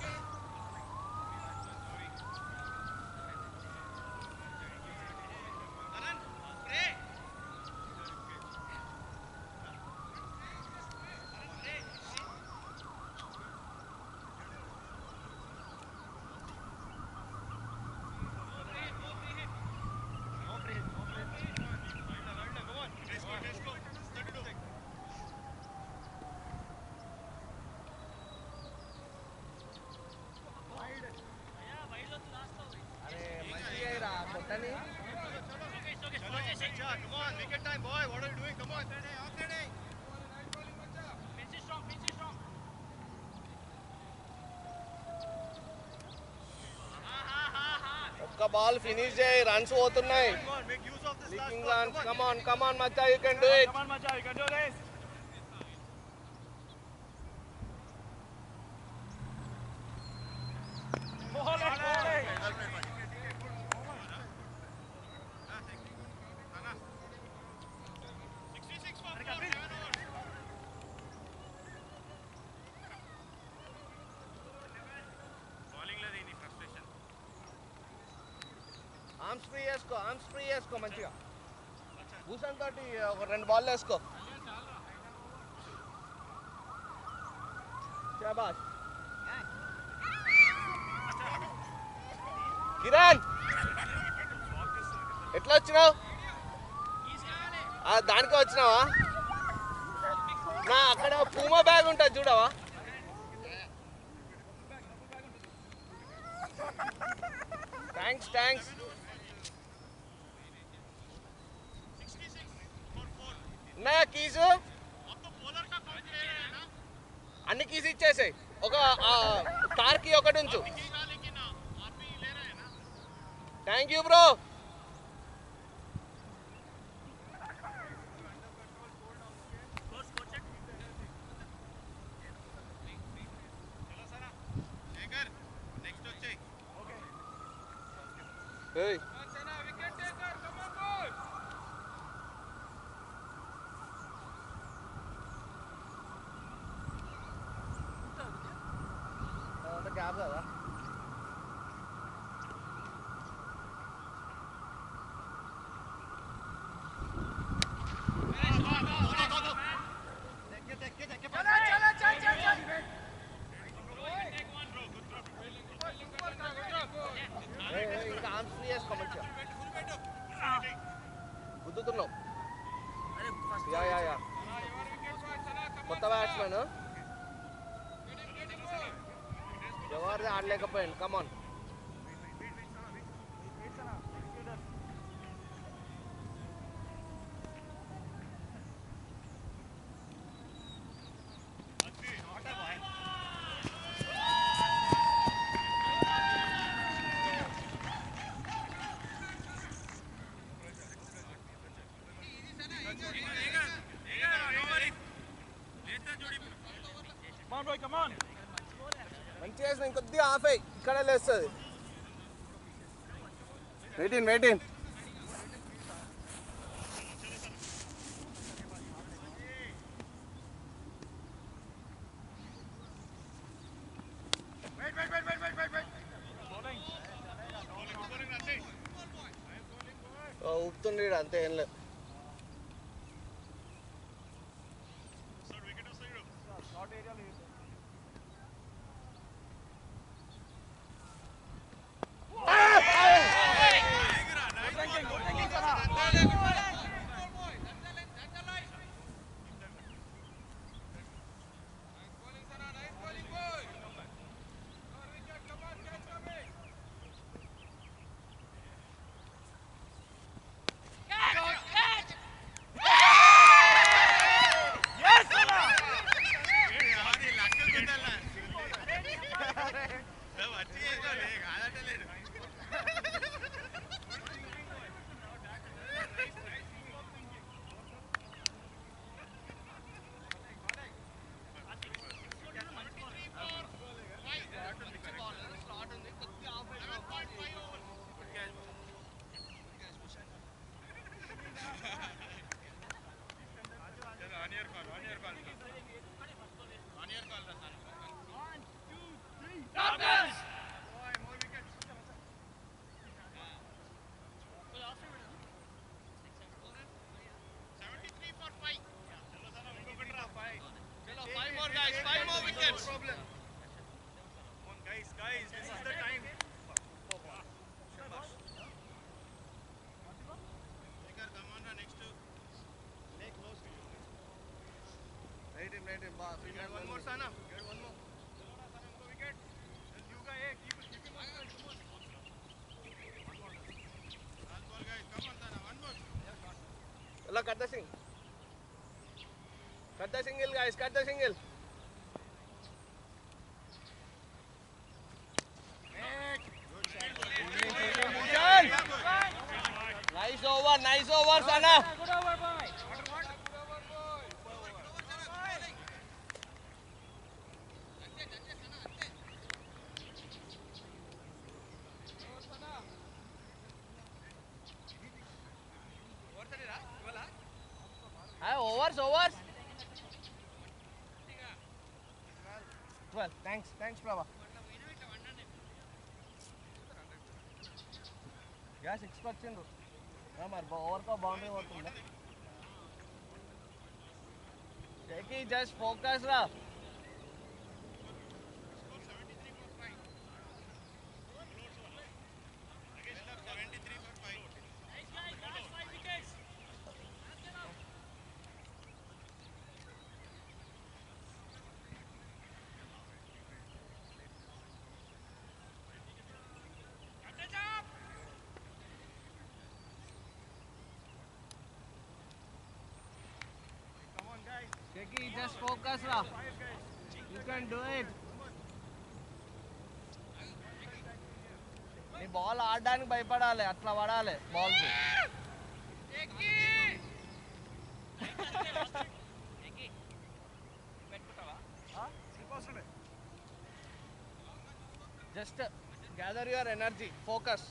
అరే మంచిగా రా కొట్టని. Come on, wicket time, boy. What are you doing? Come on. ఒక్క బాల్ ఫినిష్ చేయి, రన్స్ పోతున్నాయి. Come on, make use of this last leaking ball. Runs, Come on. Come on, come on మచ్చా, you can do it. Come on, Macha. You can do this. Bowling, bowling. Arms free వేసుకో, arms free వేసుకో మంచిగా. భూషణ్ తోటి ఒక రెండు ball వేసుకో. శాబాష్. కిరణ్ ఎట్లా వచ్చినావు? దానికే వచ్చినావా? నా అక్కడ పూమా బ్యాగ్ ఉంటుంది చూడవా? Thanks thanks. ఉన్నాయా కీసు? అన్ని కీస్ ఇచ్చేసాయి. ఒక కార్కి ఒకటి ఉంచు. Thank you bro. నెక్స్ట్ వచ్చాయి. ఏయ్ గ్యాప్ కదా. గుద్దుతున్నావు. యా యా యా కొత్త బ్యాట్స్మెన్ ఎవరిది ఆడలేకపోయాను. కమాన్ మంచిగా వేసిన ఇంకొద్దిగా ఆఫ్ అయ్యి ఇక్కడ లేస్తుంది. వెయిటిన్ వెయిటిన్ ఊపుతుండే అంతే ఏం లేదు. One more, Sana. Get one more. Wicket. You guys, hey, keep it, keep it. One more. Last ball, guys. Come on, Sana. One more. Hello, cut the single. Cut the single, guys. Cut the single. Nice over, nice over, Sana. Good over, boy. Hi, overs, overs. twelve. Thanks, thanks, Prabha. Yeah, six percent. Yeah, mar over ka boundary होता है. Jackie, just focus, ra. Jackie, just focus, ra. You can do it. నీ ball ఆడడానికి భయపడాలి, అట్లా పడాలి balls. Just gather your energy, focus.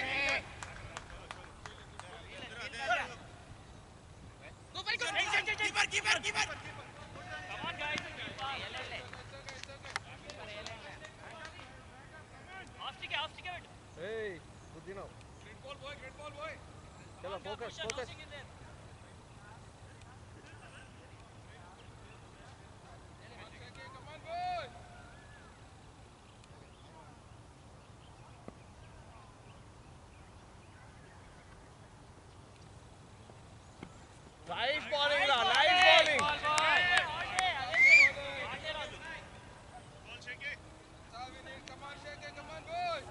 Go, go, go. focus, focus. Nice bowling, Ra. Nice bowling. Ball, Shaky. Come on, Shaky, come on, boy.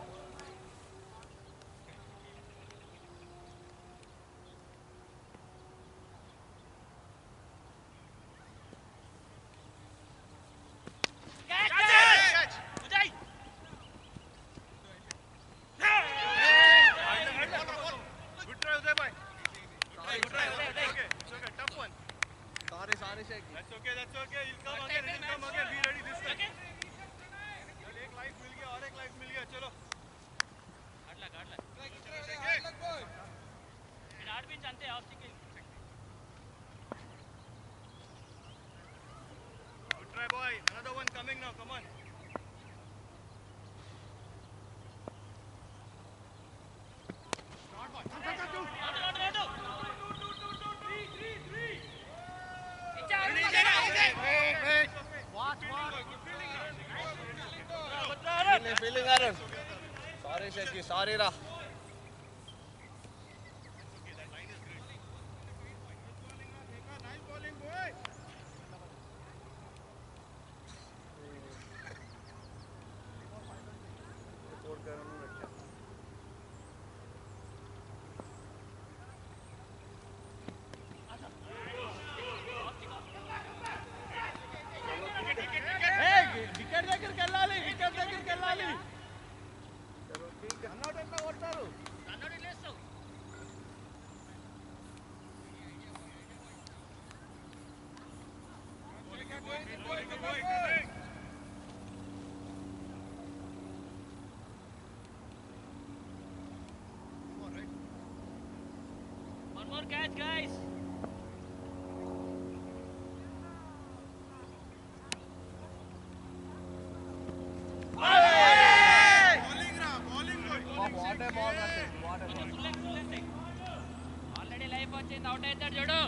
Catch it! Udai! Good try, Uday bhai. Good try, Uday, Uday. Okay, it's okay. Tough one. Sorry, sorry, Shaky. That's okay, that's okay. He'll come again, he'll come again. Be ready this time. चल एक life मिल गया और एक life मिल गया चलो काट ला काट ला चलो Shaky. ये आठ पिन जानते हैं off chicken Good try boy. Another one coming now. Come on. Feeling, feeling, Aaron. Sorry, Shaky. Sorry, Ra. Nice bowling boy. Wicket దగ్గరికి వెళ్ళాలి వికెట్ దగ్గరికి వెళ్ళాలి అన్నౌట్ ఎట్లా కొడతారు రన్నౌట్ లేస్తావు one more catch guys what a ball what a ball already life వచ్చింది out అవుతాడు చూడు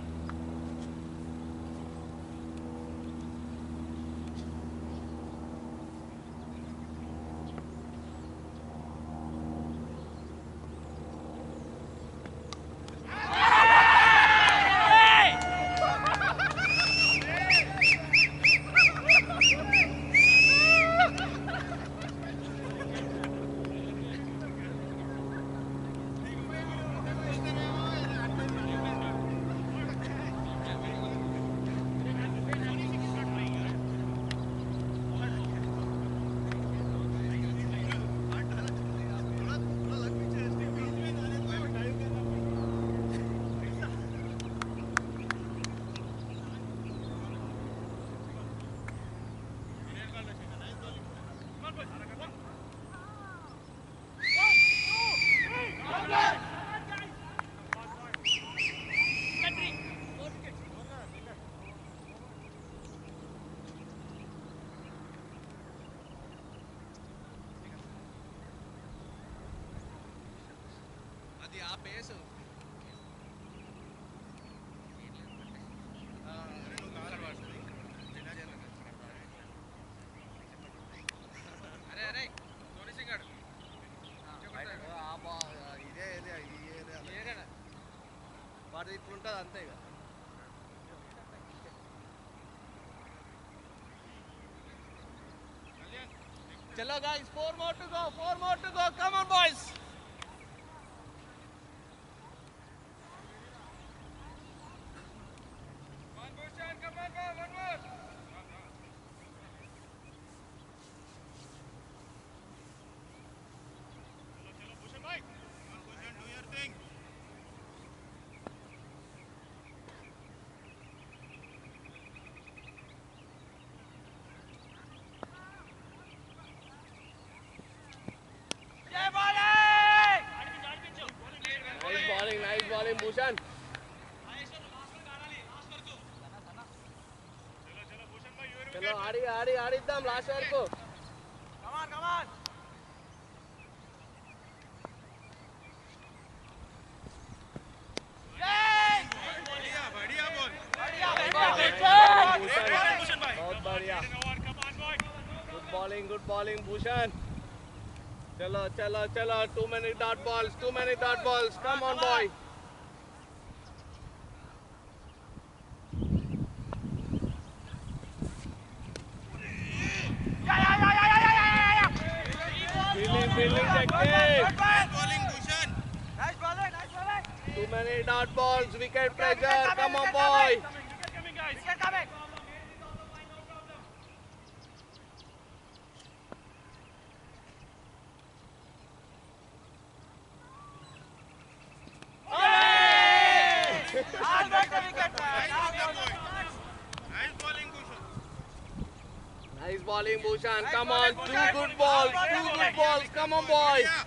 అది ఆ పేస్ అరే అరే సోని సింగ్ గారు ఆ బా ఇదే ఏరియా ఈ ఏరియా ఏరియా వాడు ఇట్లుంటుంది అంతే ఇక చలో guys four more to go four more to go come on boys Bhushan చలో ఆడి ఆడి ఆడిద్దాం లాస్ట్ వరకు కమాన్ కమాన్ Good bowling, good bowling, Bhushan. Chalo, chalo, chalo. Too many dot balls, too many dot balls. Come on, boy. Fielding, fielding, technique. Nice bowling, Bhushan. Nice bowling, nice bowling. Too many dot balls, wicket pressure. Come on, boy. Wicket coming. All back the wicket. Nice bowling, Bhushan. Nice bowling, Bhushan. Come on, two good balls, two good balls. Come on, boy. Yeah.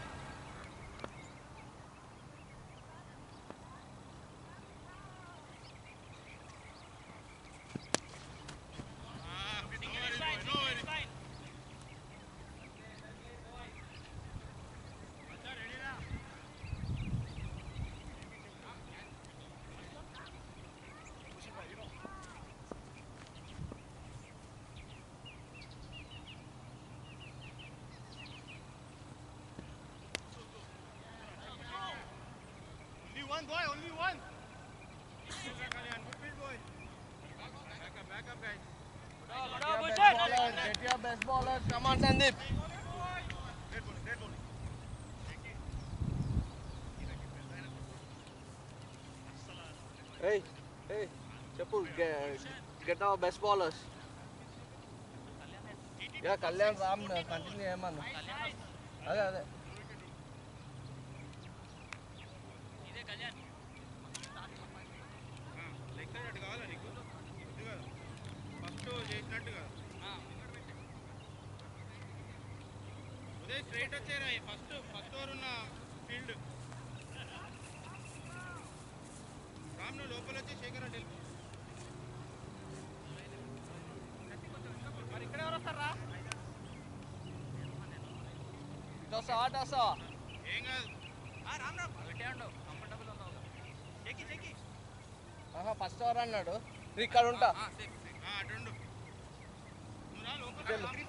Ah, no worries, boy, no worries. Only one boy, only one. Kalyan, good field, boy. Back up, back up, guys. Get your best bowlers. Come on, Sandeep. Great bowling, great bowling. Hey, hey. Chappu, get, get our best bowlers. Yeah, Kalyan Ram, continue, Eman. అదే అదే leg side అటు కావాలా నీకు ఇది కాదు first చేసినట్టు కాదు Uday straight వచ్చారా ఫస్ట్ ఫస్ట్ ఓవర్ ఉన్న ఫీల్డ్ రామ్ నువ్వు లోపల వచ్చి శేఖర్ అటు వెళ్ళిపో మరి ఇక్కడ ఎవరు వస్తారా ఇటోసా అటోసా ఏం కాదు రామ్ రామ్ పెట్టే ఉండవు కంఫర్టబుల్ ఉన్నావు చెక్కి చెక్కి ఆహా ఫస్ట్ ఓవర్ అన్నాడు నేను ఇక్కడ ఉంటా ఆ, అటు ఉండు నువ్వు రా లోపల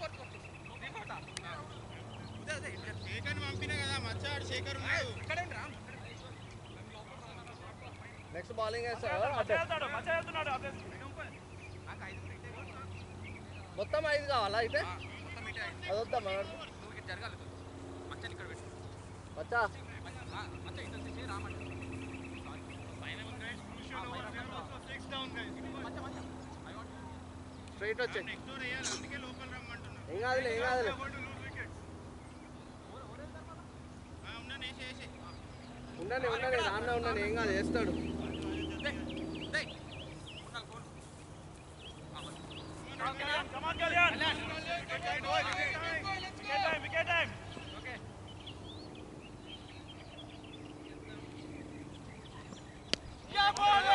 శేఖర్ పంపినా కదా మచ్చాడు శేఖర్ ఉన్నాడు ఇక్కడేంటి రామ్ నెక్స్ట్ బౌలింగ్ వేస్తాడు మొత్తం ఐదు కావాలా అయితే అది వద్దా మన జరగాలి మచ్చని ఇక్కడ పెట్టు వచ్చా మచ్చ ఇటు వచ్చేసి రామండి స్ట్రైట్ వచ్చాయి నెక్స్ట్ ఓవర్ వేయాలి అందుకే లోపల రమ్మంటున్నా ఏం కాదులే ఏం కాదులే ఉన్నాను వేసి వేసి ఉండని ఉండని నాన్న ఉండని ఏం కాదు వేస్తాడు Come on, Kalyan. Wicket time, boy. Wicket time. Wicket time. Okay. Yeah, boy.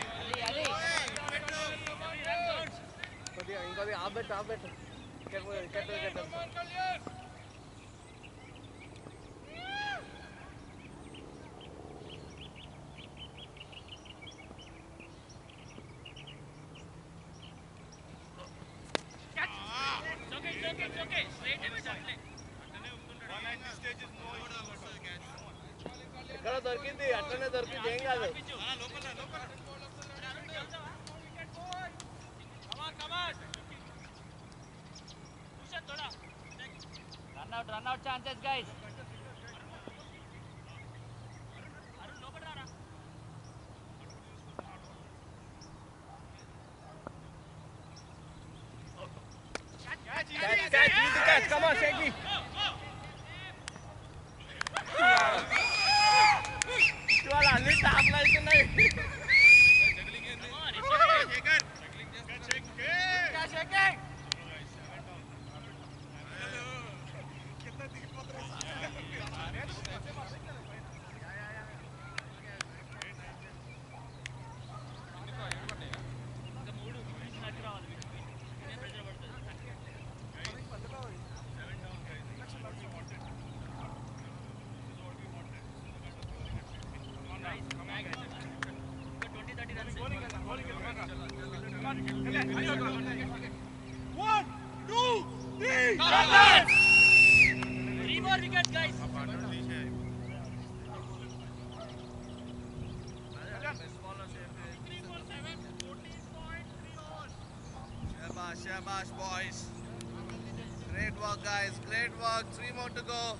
కొద్దిగా ఇంకొద్దిగా ఆబెట్టు ఆబెట్టు వికెట్ వికెట్ వికెట్ ఎక్కడ దొరికింది అట్లనే దొరికింది ఏం కాదు Run out, run out chances, guys. Catch, catch, use the catch. Come on, Shaky. ఇవాళ అన్ని టాప్లు అవుతున్నాయి Three more wickets, guys. Shabash, shabash, boys. Great work, guys. Great work. Three more to go.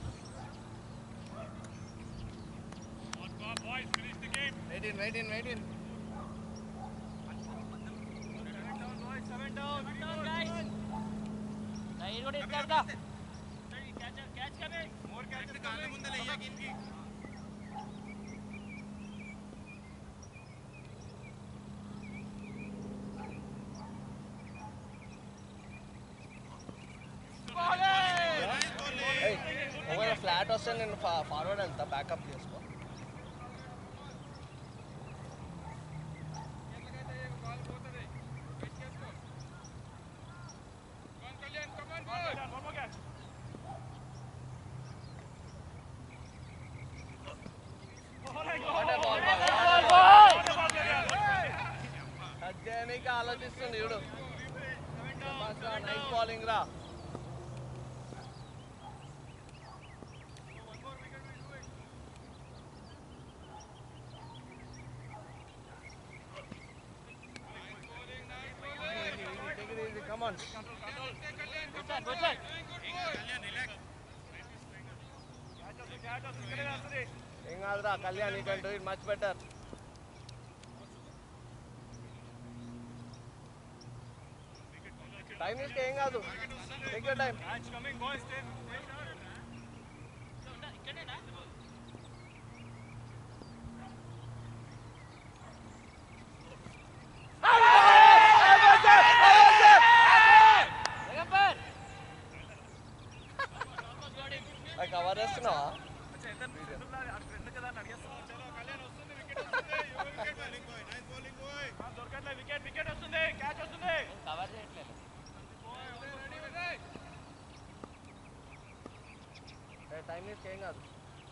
Boys, finish the game. Wait in, wait in, wait in. Seven down, guys. Right, what is that? Catch, catch coming. More catches coming. ముందల ఇయ్యకి ఇన్కి. Hey, ఒకవేళ flat వస్తే నేను forward వెళ్తా backup చేసుకో. అధ్యయనికి ఆలోచిస్తుంది చూడు. Nice bowling రా. Come on. ఏం కాదురా Kalyan, you can do it much better. Time ఇస్తే ఏం కాదు, టేక్ యూర్ టైం. కవర్ చేస్తున్నావా? టైం ఇస్తే ఏం కాదు.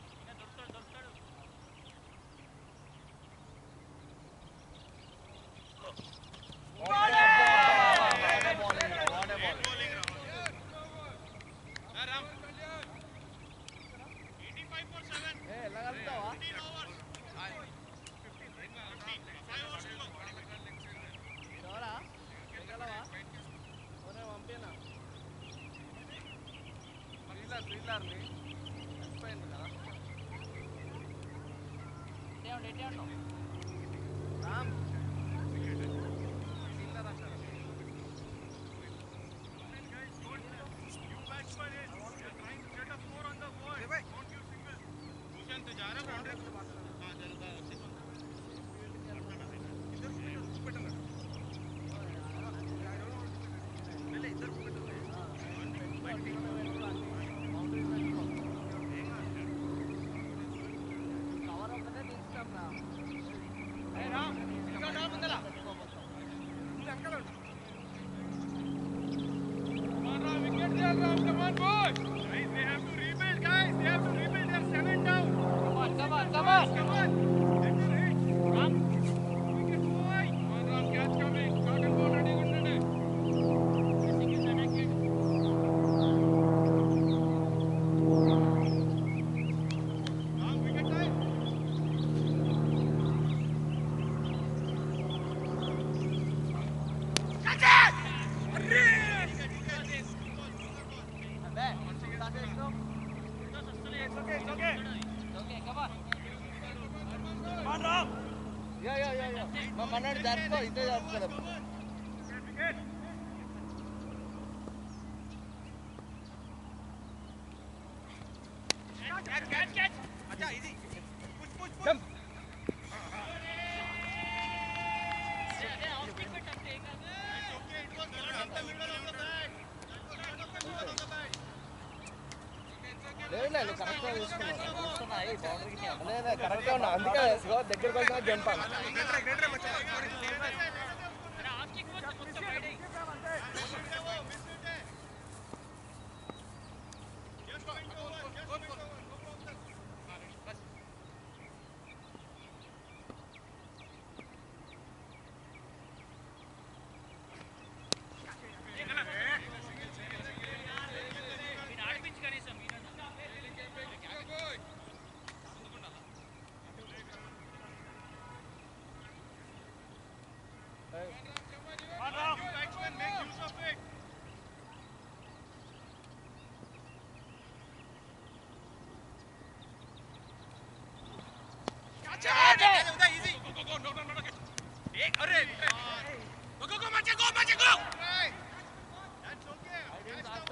మనోడు జరుపుకో, ఇదే జరుపుకోలేదు. లేదు కరెక్ట్గా తీసుకున్నాను, కరెక్ట్గా ఉన్నా, అందుకే దగ్గరకు వచ్చినా జంపాను.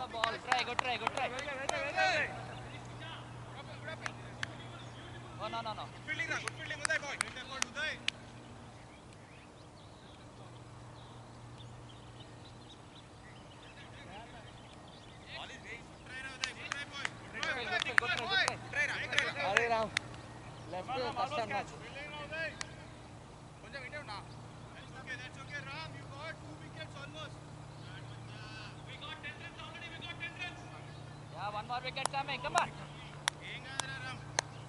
the ball. Try, good try, good try. Oh, no, no, no. Fielding ra, good fielding Uday boy. Good effort Uday. Ball is very good try ra Uday, good try boy. Good try, Good try, good try, good try. try ra, try ra. అరే Ram left కష్టం నాకు Fielding ra Uday. కొంచెం ఇటే ఉన్నా. That's okay, that's okay Ram, you got two wickets almost. We got ten runs already, we got ten runs. Yeah, one more wicket coming. Come on. ఏం కాదురా Ram.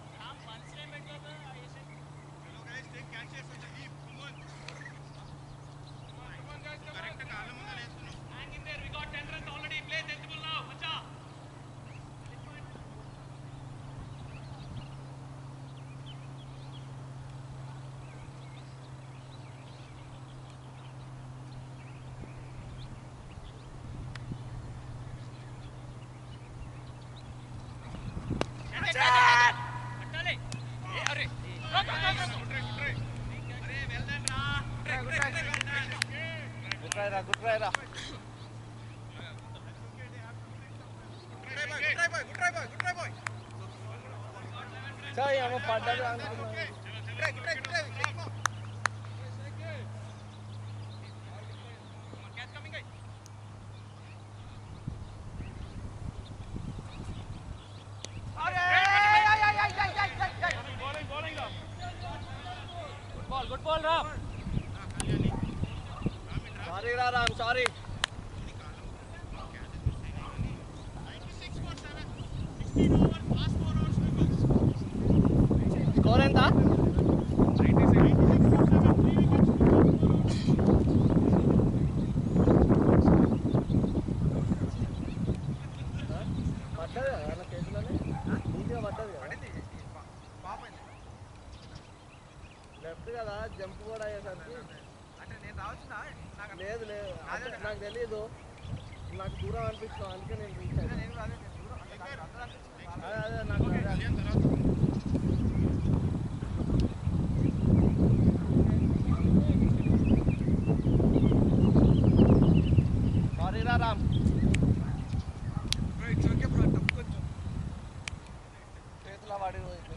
Hello guys, take catches from the deep. Come on. Come on, come on guys, come on. Correct కాళ్ళ ముందర వేస్తున్నాం. Hang in there. We got ten runs already. Play sensible now. Macha. Good try రా good try రా చాయ్ అమ్మ పడ్డది అనుకున్నా Good ball, good ball, Ram. Sorry రా రామ్ సారీ స్కోర్ ఎంత పడ్డది కదా నా చేతిలోనే నీట్గా పడ్డది కదా లెఫ్ట్ కదా జంప్ కూడా అయ్యేసరికి అంటే నేను రావచ్చునా నాకు లేదు లేదు అంటే నాకు తెలీదు నాకు దూరం అనిపించిన అందుకే నేను రీచ్ అయ్యాను నేను రాలేదు నేను దూరం అంటే నాకు అందరూ అనిపించింది. అదే అదే నాకు అదే. సారీ రా Ram Bro, it's okay bro, tough కొంచెం. చేతిలో పడి పోయింది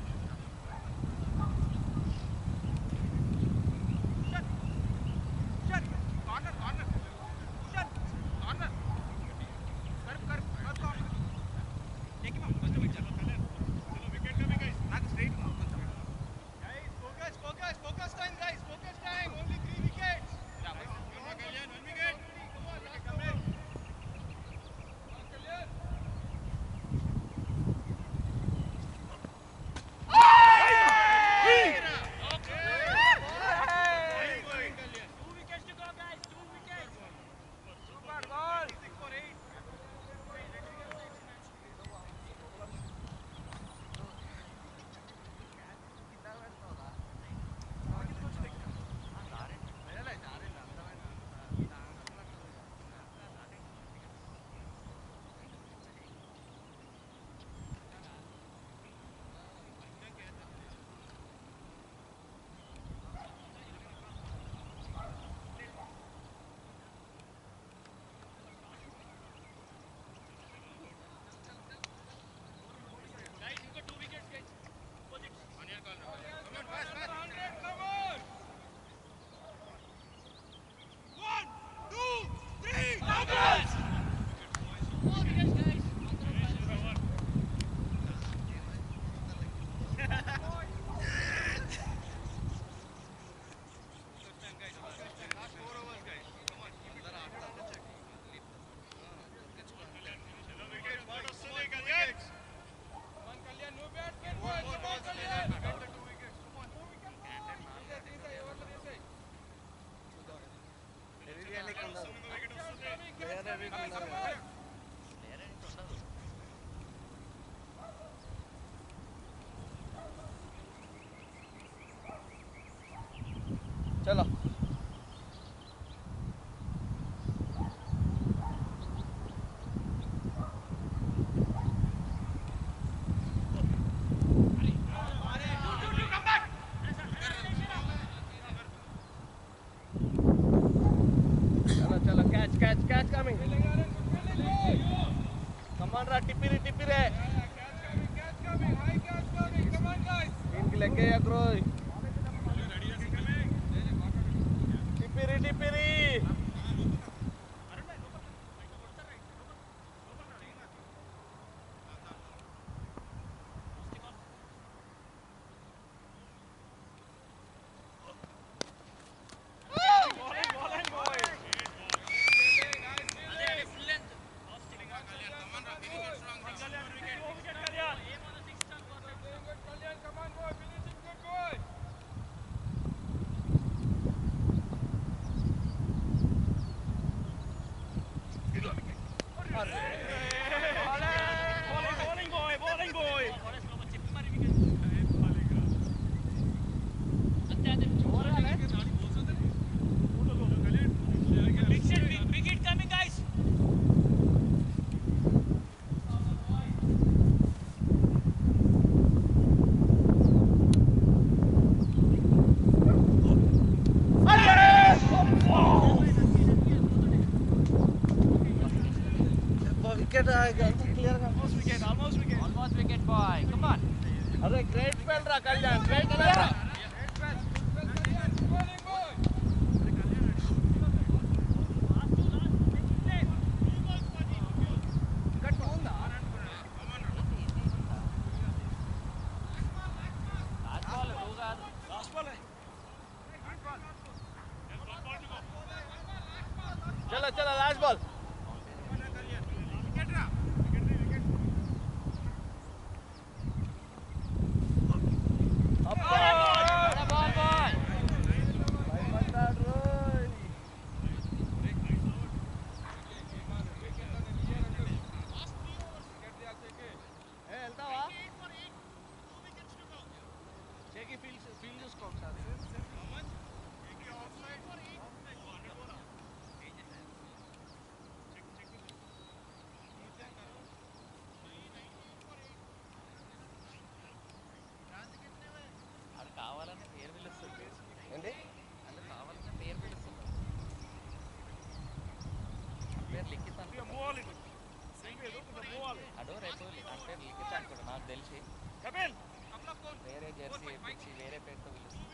Shot. Corner, corner. Shot. Corner. Curve, curve, curve corner. Take him out. కొంచెం ఇచ్చాను. చలో వికెట్ కమింగ్ గైస్. నాకు straight గా కొంచెం. Guys, focus, focus, focus time guys, focus time. Only three wickets. Yeah, boys. Come on Kalyan, one wicket. Come on, last over. Super ball. చలో చలో చలో catch catch catch coming చాలరా టిప్పిరి టిప్పిరే Catch coming, catch coming, high catch coming. Come on, guys. దీనికి లెక్కేయ క్రోయ్ టిప్పిరి టిప్పిరి Come on, boy. Finish it, good boy. Bowling boy, bowling boy. Big shit, big, big hit coming, guys. Wicket clear గా Almost wicket, almost wicket. Almost wicket boy. Come on. అరే great spell రా Kalyan great spell రా Bowling boy. Last ball, two కాదు. Last ball. చలో చలో last ball What a ball boy. వెళ్తావా చెకి feel feel చూసుకో ఒకసారి అది కావాలని పేరు పిలుస్తుంది. ఏంటి అది కావాలని పేరు పిలుస్తుంది. పేరు లిఖితాను Ball it. Single, look at the ball. అడో రేపు ఆ పేరు లిఖితాను కూడా నాకు తెలిసి Kapil. వేరే జెర్సీ వేపించి వేరే పేరుతో పిలుస్తుంది.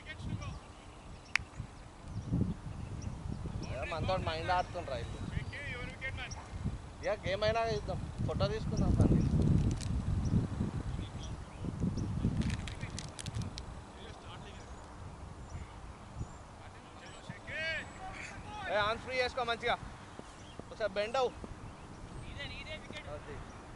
మనతో మైండ్ ఆడుతుండ్రా ఇల్లు Vicky, your wicket man. ఇక గేమ్ అయినా ఇద్దాం ఫోటో తీసుకుందాం సార్ ఏ ఆన్ ఫ్రీ చేసుకో మంచిగా ఒకసారి బెండ్ అవు అది.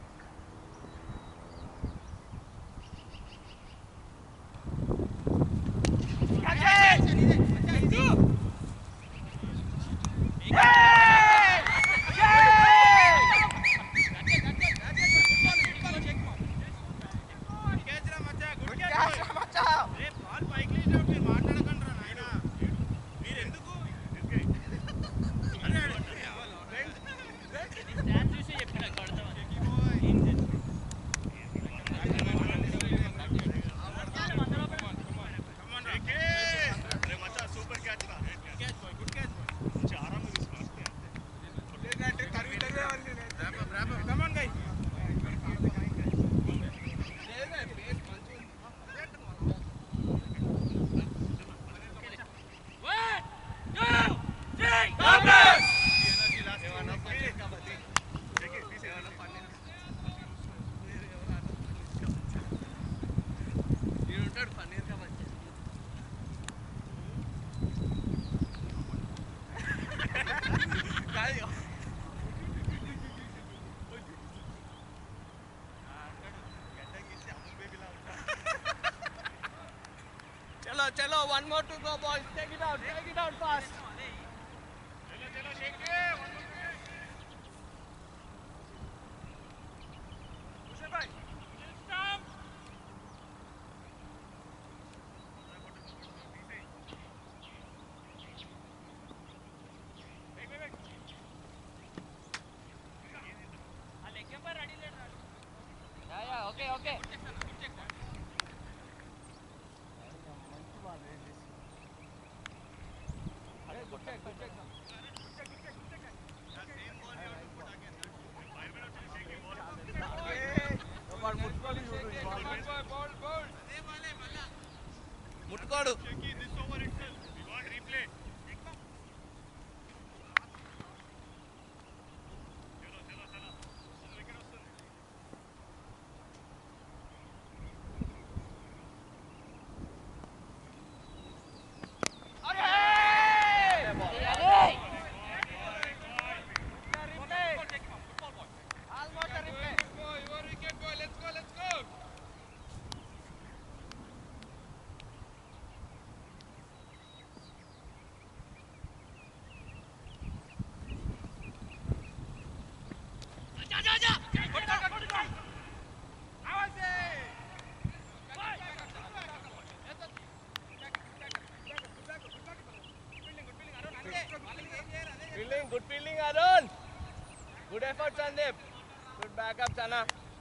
స్టాండ్ చూసి చెప్పిన కొడతామని. Come on, guys. One, two, three, చలో చలో one more to go boys take it out take it out fast yeah yeah okay okay వస్తున్నాడు. Fielding good fielding Arun. Good effort Sandeep. Good backup చనా.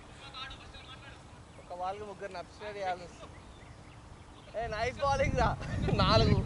ఒక వాళ్ళకి ముగ్గురు నప్స్టేట్ చేయాల్సి వస్తుంది. ఏ నైస్ బౌలింగ్ రా. నాలుగు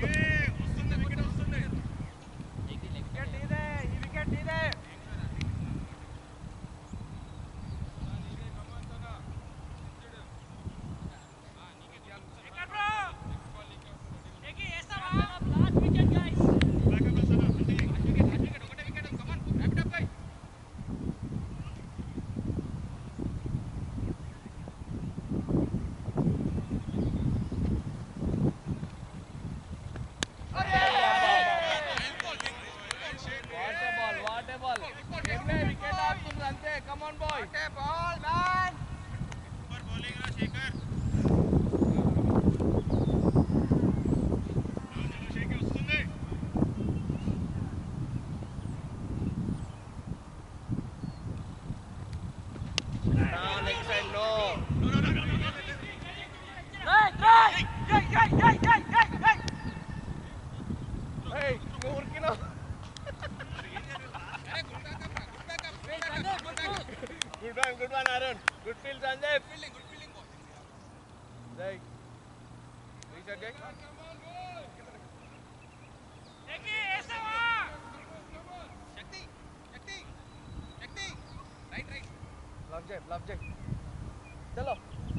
చలో.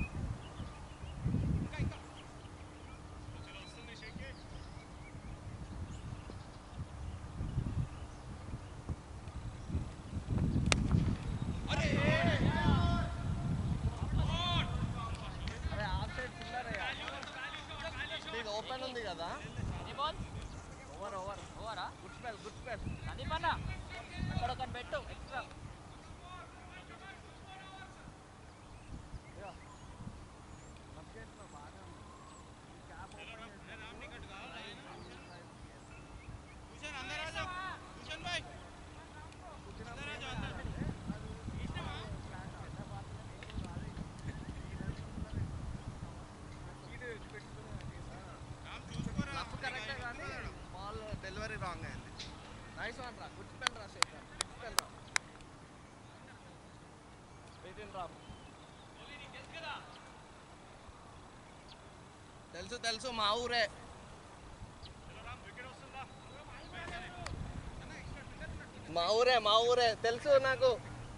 ఓపెన్ ఉంది కదా. ఓవర్ ఓవర్ ఓవరా. Good spell good spell. Sandeep అన్న అక్కడ ఒక పెట్టు ఎక్స్ట్రా. డెలివరీ రాంగ్ అయింది. నైస్ వన్ రా. గుడ్ స్పెల్ రా. శేఖర్ గుడ్ స్పెల్ రా. వెయిటింగ్ రా. తెలుసు తెలుసు మా ఊరే. మా ఊరే మా ఊరే తెలుసు నాకు.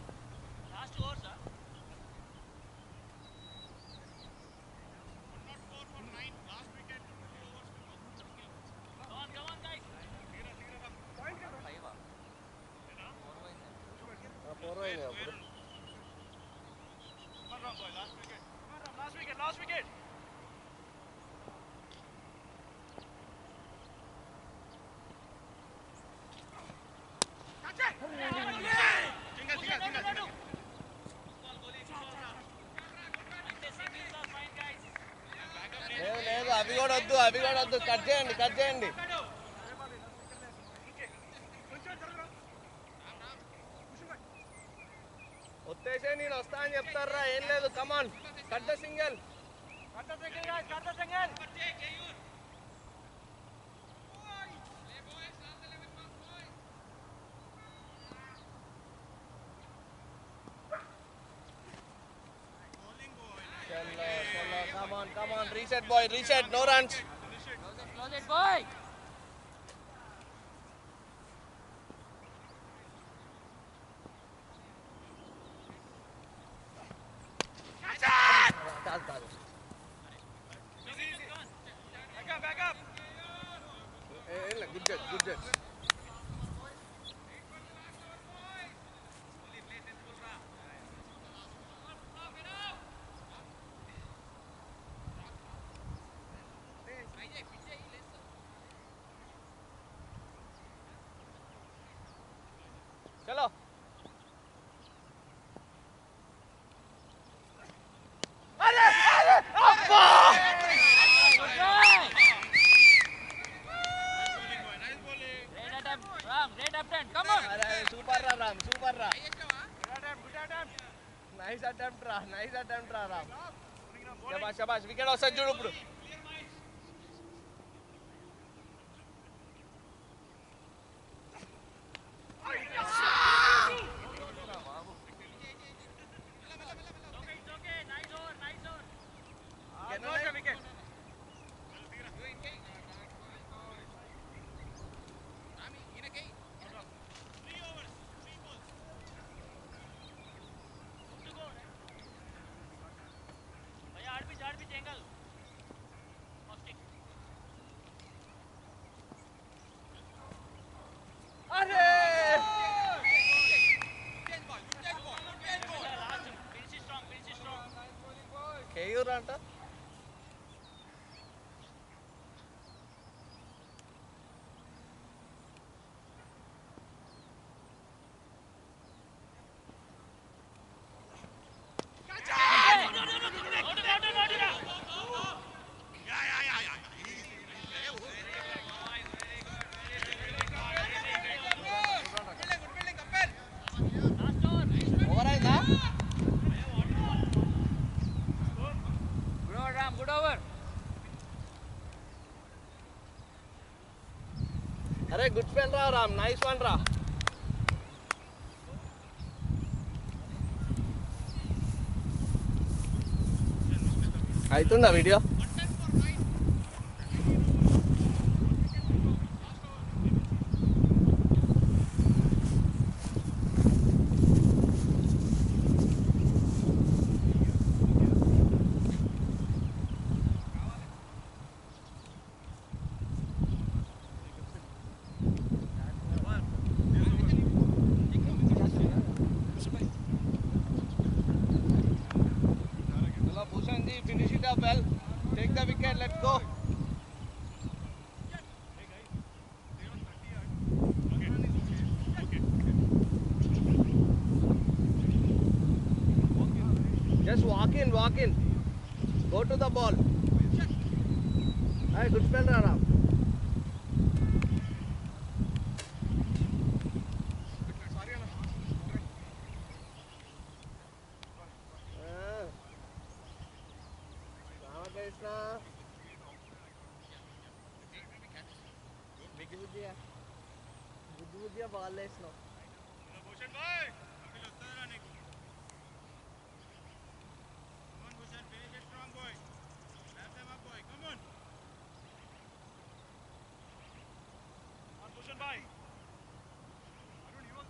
లేదు లేదు అవి కూడా వద్దు అవి కూడా వద్దు. కట్ చేయండి కట్ చేయండి. వచ్చేసే నేను వస్తా అని చెప్తారా. ఏం లేదు. Come on cut the single. చలో చలో come on come on. Reset boy reset. No runs. Close it, boy. కాదు కాదు. Back up, back Good catch, good catch. चलो great attempt Ram great attempt come on Arey, super ra Ram, super ra. Nice attempt ra, nice attempt ra Ram. Shabash, shabash. Wicket outside చూడు ఇప్పుడు. भैया आड़ भी झाड़ भी angle मस्टिक अरे last finish strong finish strong Keyur అంట. ఓవర్ అయిందా? Good over, Ram. Good over. అరే గుడ్ స్పెల్ రా రామ్, నైస్ వన్ రా. అవుతుందా video? Hello, Bhushan ji, finish it up well. Take the wicket, let's go. Just walk in, walk in. Go to the ball. Hey, good spell, Ram. Ramakrishna బుద్ధి బుద్ధియా బుద్ధి బుద్ధియా ball వేసినావు. భూషణ్ భాయ్ అఖిల్ వస్తారా నీకు come on Bhushan finish it strong boy wrap them up boy come on on Bhushan bhai arun you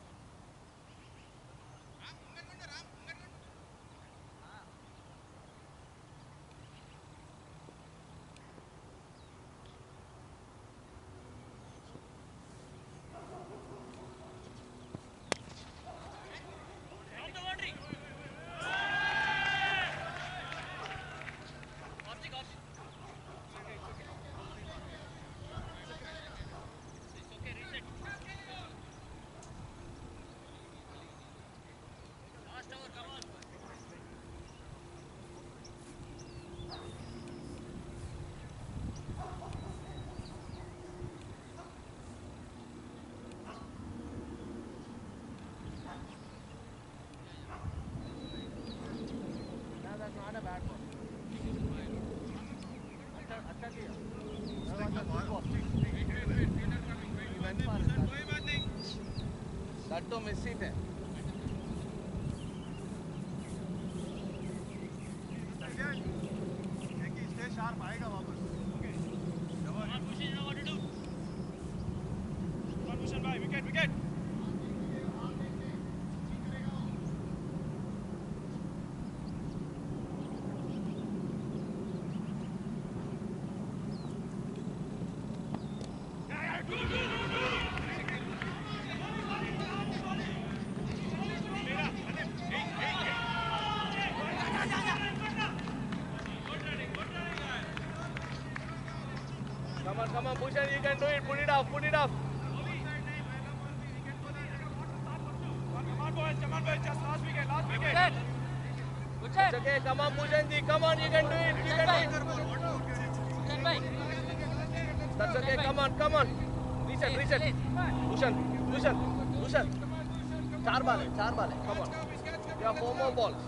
ram ungar konda ram ungar konda Down the boundary. Optic, optic. It's okay, reset. Last over, come on. No, that's not a bad ball. अच्छा अच्छा किया. He went for it. कोई बात नहीं That to miss it है. देखिए stay sharp आएगा वापस okay Come on, Bhushan, you know what to do. come on Bhushan bhai wicket wicket yeah yeah good good come on, Bhushan, you can do it. Put it up, put it up. Come on, boys. Come on, boys. Just last weekend. Last Good weekend. set. Good set. It's okay, come on, Bhushan ji, come on, you can do it. You Stand can by. do it. Stand by. That's okay, come on, come on. Reset, reset. Bhushan, Bhushan, Bhushan. Char ball hai, char ball hai. Come on. You have four more balls.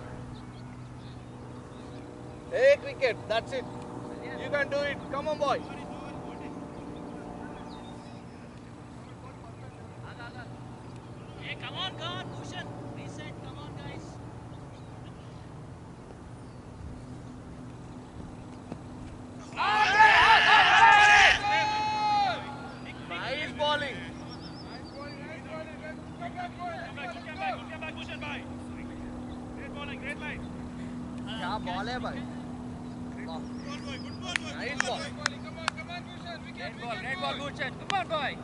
Hey, cricket, that's it. You can do it. Come on, boy. Hey, come on, come on, Bhushan. Reset. Come on, guys. Nice bowling. क्या ball है भाई? Nice ball. Great ball, great ball, Bhushan. Come on, boy.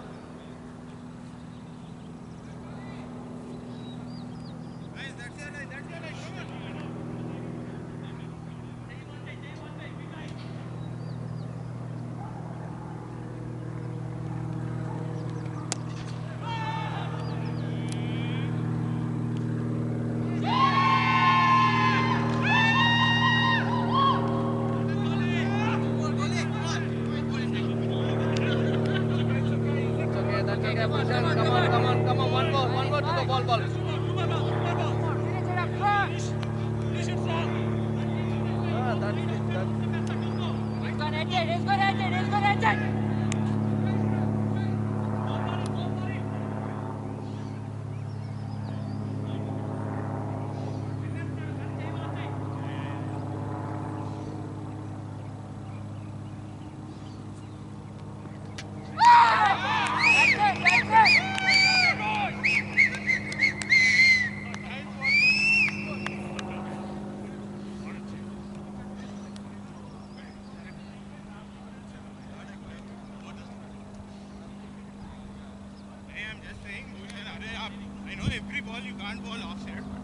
Guys, that's your line, that's your line. Come on. It's okay, that's okay, Bhushan. Come on, come on, come on. One ball, one ball to the ball, ball. Ah, that's it. That's He's gone edge it, he's gone edge it, he's gone edge it. That's it, that's it. Hey, I'm just saying, Bhushan, arey, aap- I know every ball you can't bowl off here.